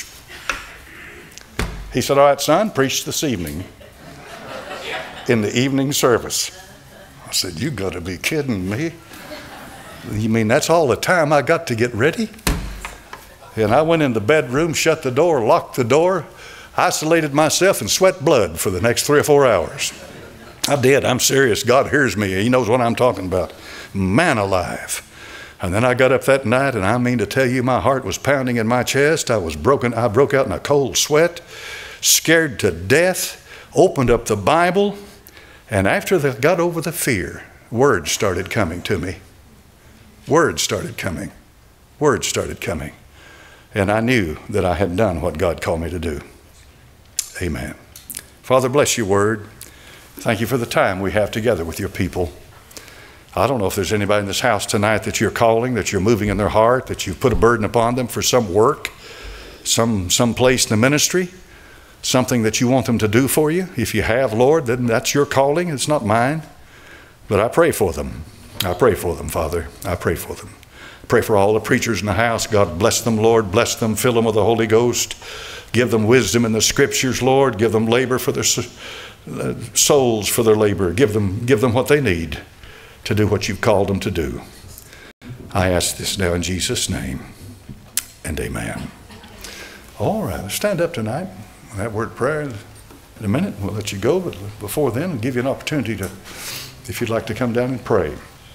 He said, all right, son, preach this evening in the evening service. I said, you got to be kidding me. You mean that's all the time I got to get ready? And I went in the bedroom, shut the door, locked the door, isolated myself, and sweat blood for the next three or four hours. I did. I'm serious. God hears me. He knows what I'm talking about. Man alive. And then I got up that night, and I mean to tell you, my heart was pounding in my chest. I was broken. I broke out in a cold sweat, scared to death, opened up the Bible, and after I got over the fear, words started coming to me. Words started coming. Words started coming. And I knew that I had done what God called me to do. Amen. Father, bless your word. Thank you for the time we have together with your people. I don't know if there's anybody in this house tonight that you're calling, that you're moving in their heart, that you've put a burden upon them for some work, some, some place in the ministry, something that you want them to do for you. If you have, Lord, then that's your calling. It's not mine. But I pray for them. I pray for them, Father. I pray for them. Pray for all the preachers in the house. God bless them, Lord. Bless them. Fill them with the Holy Ghost. Give them wisdom in the scriptures, Lord. Give them labor for their uh, souls for their labor. Give them, give them what they need to do what you've called them to do. I ask this now in Jesus' name, and amen. All right, let's stand up tonight. That word prayer in a minute. We'll let you go, but before then, I'll give you an opportunity to, if you'd like to come down and pray.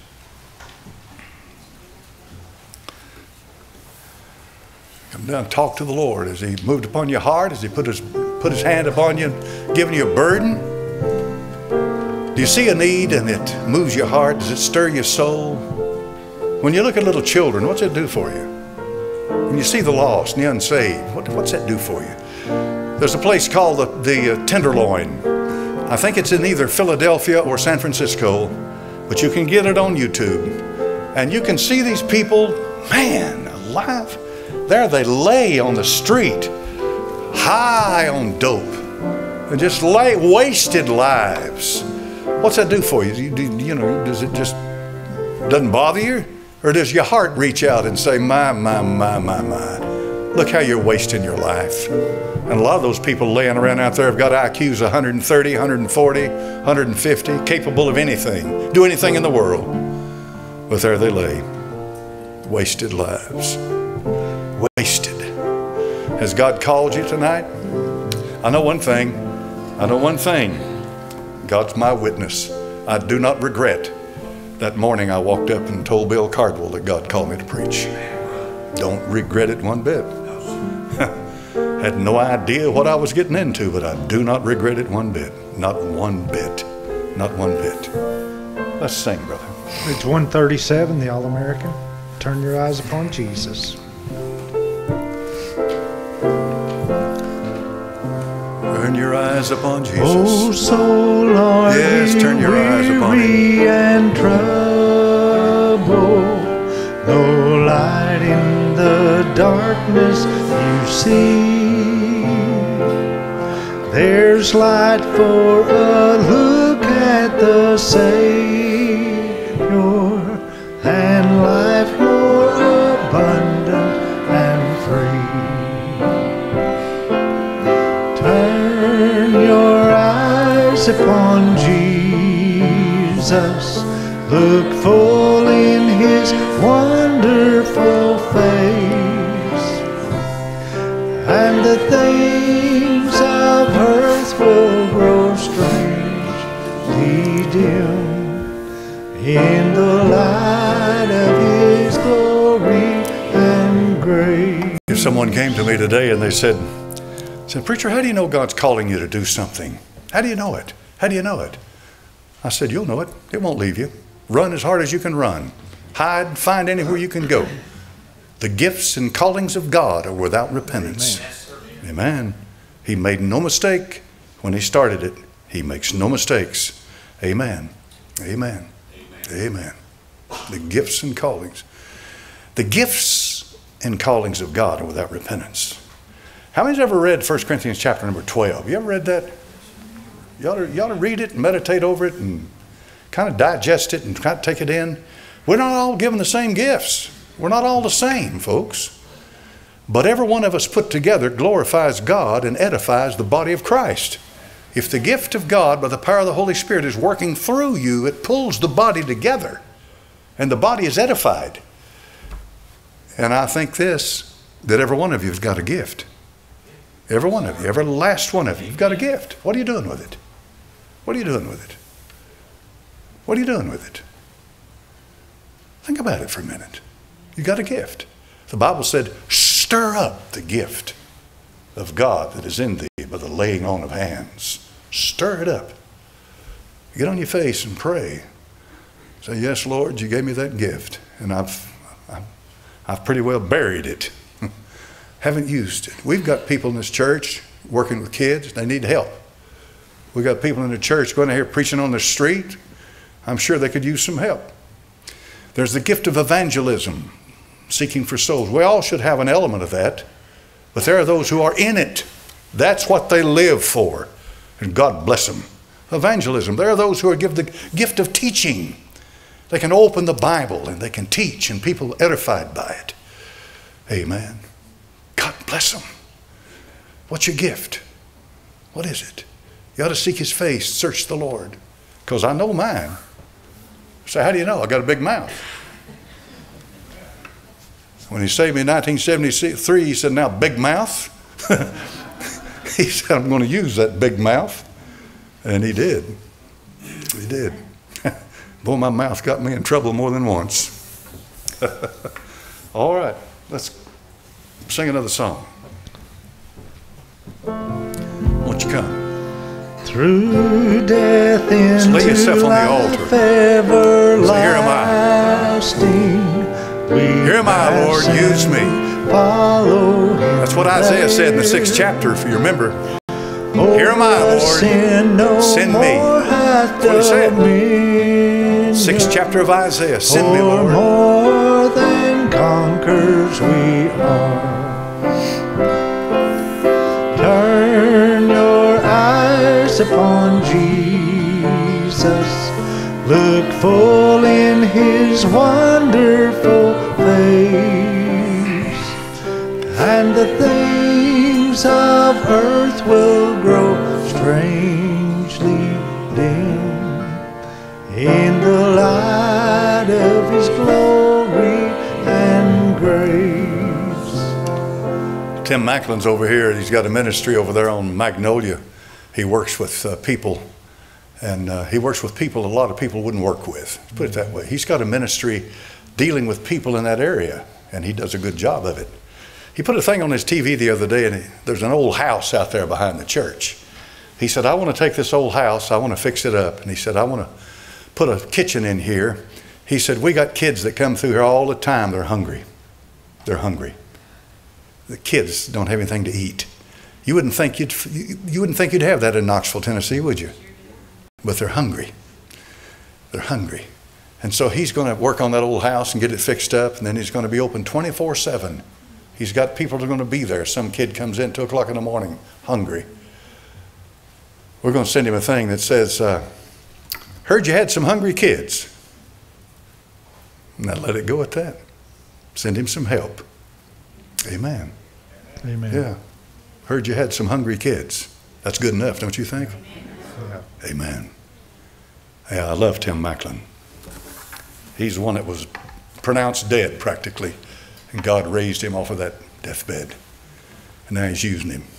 Come down and talk to the Lord. Has he moved upon your heart? Has he put his, put his hand upon you and given you a burden? Do you see a need and it moves your heart? Does it stir your soul? When you look at little children, what's it do for you? when you see the lost and the unsaved, what, what's that do for you? There's a place called the, the uh, Tenderloin. I think it's in either Philadelphia or San Francisco, but you can get it on YouTube. And you can see these people, man, alive. There they lay on the street, high on dope, and just lay wasted lives. What's that do for you? You, you know, does it just doesn't bother you? Or does your heart reach out and say, my, my, my, my, my, look how you're wasting your life. And a lot of those people laying around out there have got I Qs one hundred thirty, one hundred forty, one hundred fifty, capable of anything, do anything in the world. But there they lay, wasted lives, wasted. Has God called you tonight? I know one thing, I know one thing. God's my witness. I do not regret that morning I walked up and told Bill Cardwell that God called me to preach. Don't regret it one bit. Had no idea what I was getting into, but I do not regret it one bit. Not one bit. Not one bit. Let's sing, brother. It's one thirty-seven, the All-American. Turn your eyes upon Jesus. Turn your eyes upon Jesus. Oh, soul, are Yes, turn your eyes upon Him. weary and troubled? No light in the darkness you see. There's light for a look at the Savior, and life more abundant and free. Turn your eyes upon Jesus, look full in His wonderful face, and the things of earth will grow strangely dim in the light of His glory and grace. If someone came to me today and they said, said, preacher, how do you know God's calling you to do something? How do you know it? How do you know it? I said, you'll know it. It won't leave you. Run as hard as you can run. Hide, find anywhere you can go. The gifts and callings of God are without repentance. Amen. Amen. He made no mistake when He started it. He makes no mistakes. Amen. Amen. Amen. Amen. The gifts and callings. The gifts and callings of God are without repentance. How many's ever read First Corinthians chapter number twelve? You ever read that? You ought to, you ought to read it and meditate over it and kind of digest it and kind of take it in. We're not all given the same gifts. We're not all the same, folks. But every one of us put together glorifies God and edifies the body of Christ. If the gift of God by the power of the Holy Spirit is working through you, it pulls the body together and the body is edified. And I think this, that every one of you has got a gift. Every one of you, every last one of you, you've got a gift. What are you doing with it? What are you doing with it? What are you doing with it? Think about it for a minute. You got a gift. The Bible said, stir up the gift of God that is in thee by the laying on of hands. Stir it up. Get on your face and pray. Say, yes, Lord, you gave me that gift, and I've, I've, I've pretty well buried it. Haven't used it. We've got people in this church working with kids. They need help. We've got people in the church going out here preaching on the street. I'm sure they could use some help. There's the gift of evangelism, seeking for souls. We all should have an element of that, but there are those who are in it. That's what they live for, and God bless them. Evangelism. There are those who are given the gift of teaching. They can open the Bible and they can teach, and people are edified by it. Amen. God bless them. What's your gift? What is it? You ought to seek His face, search the Lord, because I know mine. So how do you know? I got a big mouth. When He saved me in nineteen seventy-three, He said, now big mouth. He said, I'm going to use that big mouth. And He did. He did. Boy, my mouth got me in trouble more than once. All right, let's sing another song. Won't you come? Through death into lay yourself on the altar. life everlasting. Here Here am I, Lord, use me. Follow him. That's what Isaiah said in the sixth chapter, if you remember. Here am I, Lord, Sin no send me. more hath That's what he said. dominion. Sixth chapter of Isaiah, send me, For Lord. more than conquerors we are. Turn your eyes upon Jesus. Look full in his wonderful face, and the things of earth will grow strangely dim in the light of his glory and grace. Tim Macklin's over here. He's got a ministry over there on Magnolia. He works with uh, people, and uh, he works with people a lot of people wouldn't work with. Let's put it that way. He's got a ministry dealing with people in that area, and he does a good job of it. He put a thing on his T V the other day, and he, there's an old house out there behind the church. He said, I want to take this old house, I want to fix it up. And he said, I want to put a kitchen in here. He said, we got kids that come through here all the time. They're hungry. They're hungry. The kids don't have anything to eat. You wouldn't think you'd, you wouldn't think you'd have that in Knoxville, Tennessee, would you? But they're hungry. They're hungry. And so he's going to work on that old house and get it fixed up, and then he's going to be open twenty-four seven. He's got people that are going to be there. Some kid comes in two o'clock in the morning, hungry. We're going to send him a thing that says, uh, heard you had some hungry kids. And I let it go at that. Send him some help. Amen. Amen. Yeah. Heard you had some hungry kids. That's good enough, don't you think? Yeah. Amen. Yeah, I love Tim Macklin. He's the one that was pronounced dead practically, and God raised him off of that deathbed. And now he's using him.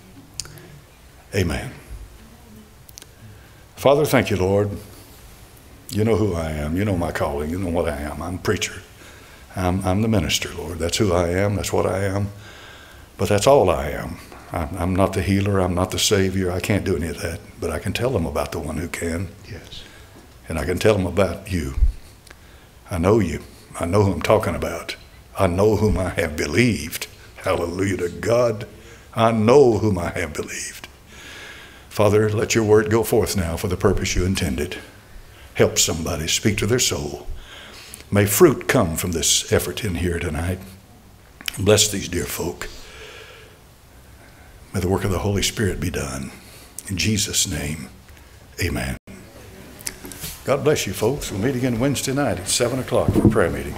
Amen. Father, thank you, Lord. You know who I am. You know my calling. You know what I am. I'm a preacher. I'm, I'm the minister, Lord. That's who I am. That's what I am. But that's all I am. I'm, I'm not the healer. I'm not the savior. I can't do any of that. But I can tell them about the one who can. Yes. And I can tell them about you. I know you. I know who I'm talking about. I know whom I have believed. Hallelujah to God. I know whom I have believed. Father, let your word go forth now for the purpose you intended. Help somebody. Speak to their soul. May fruit come from this effort in here tonight. Bless these dear folk. May the work of the Holy Spirit be done. In Jesus' name, amen. God bless you, folks. We'll meet again Wednesday night at seven o'clock for a prayer meeting.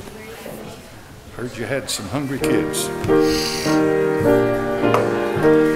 Heard you had some hungry kids.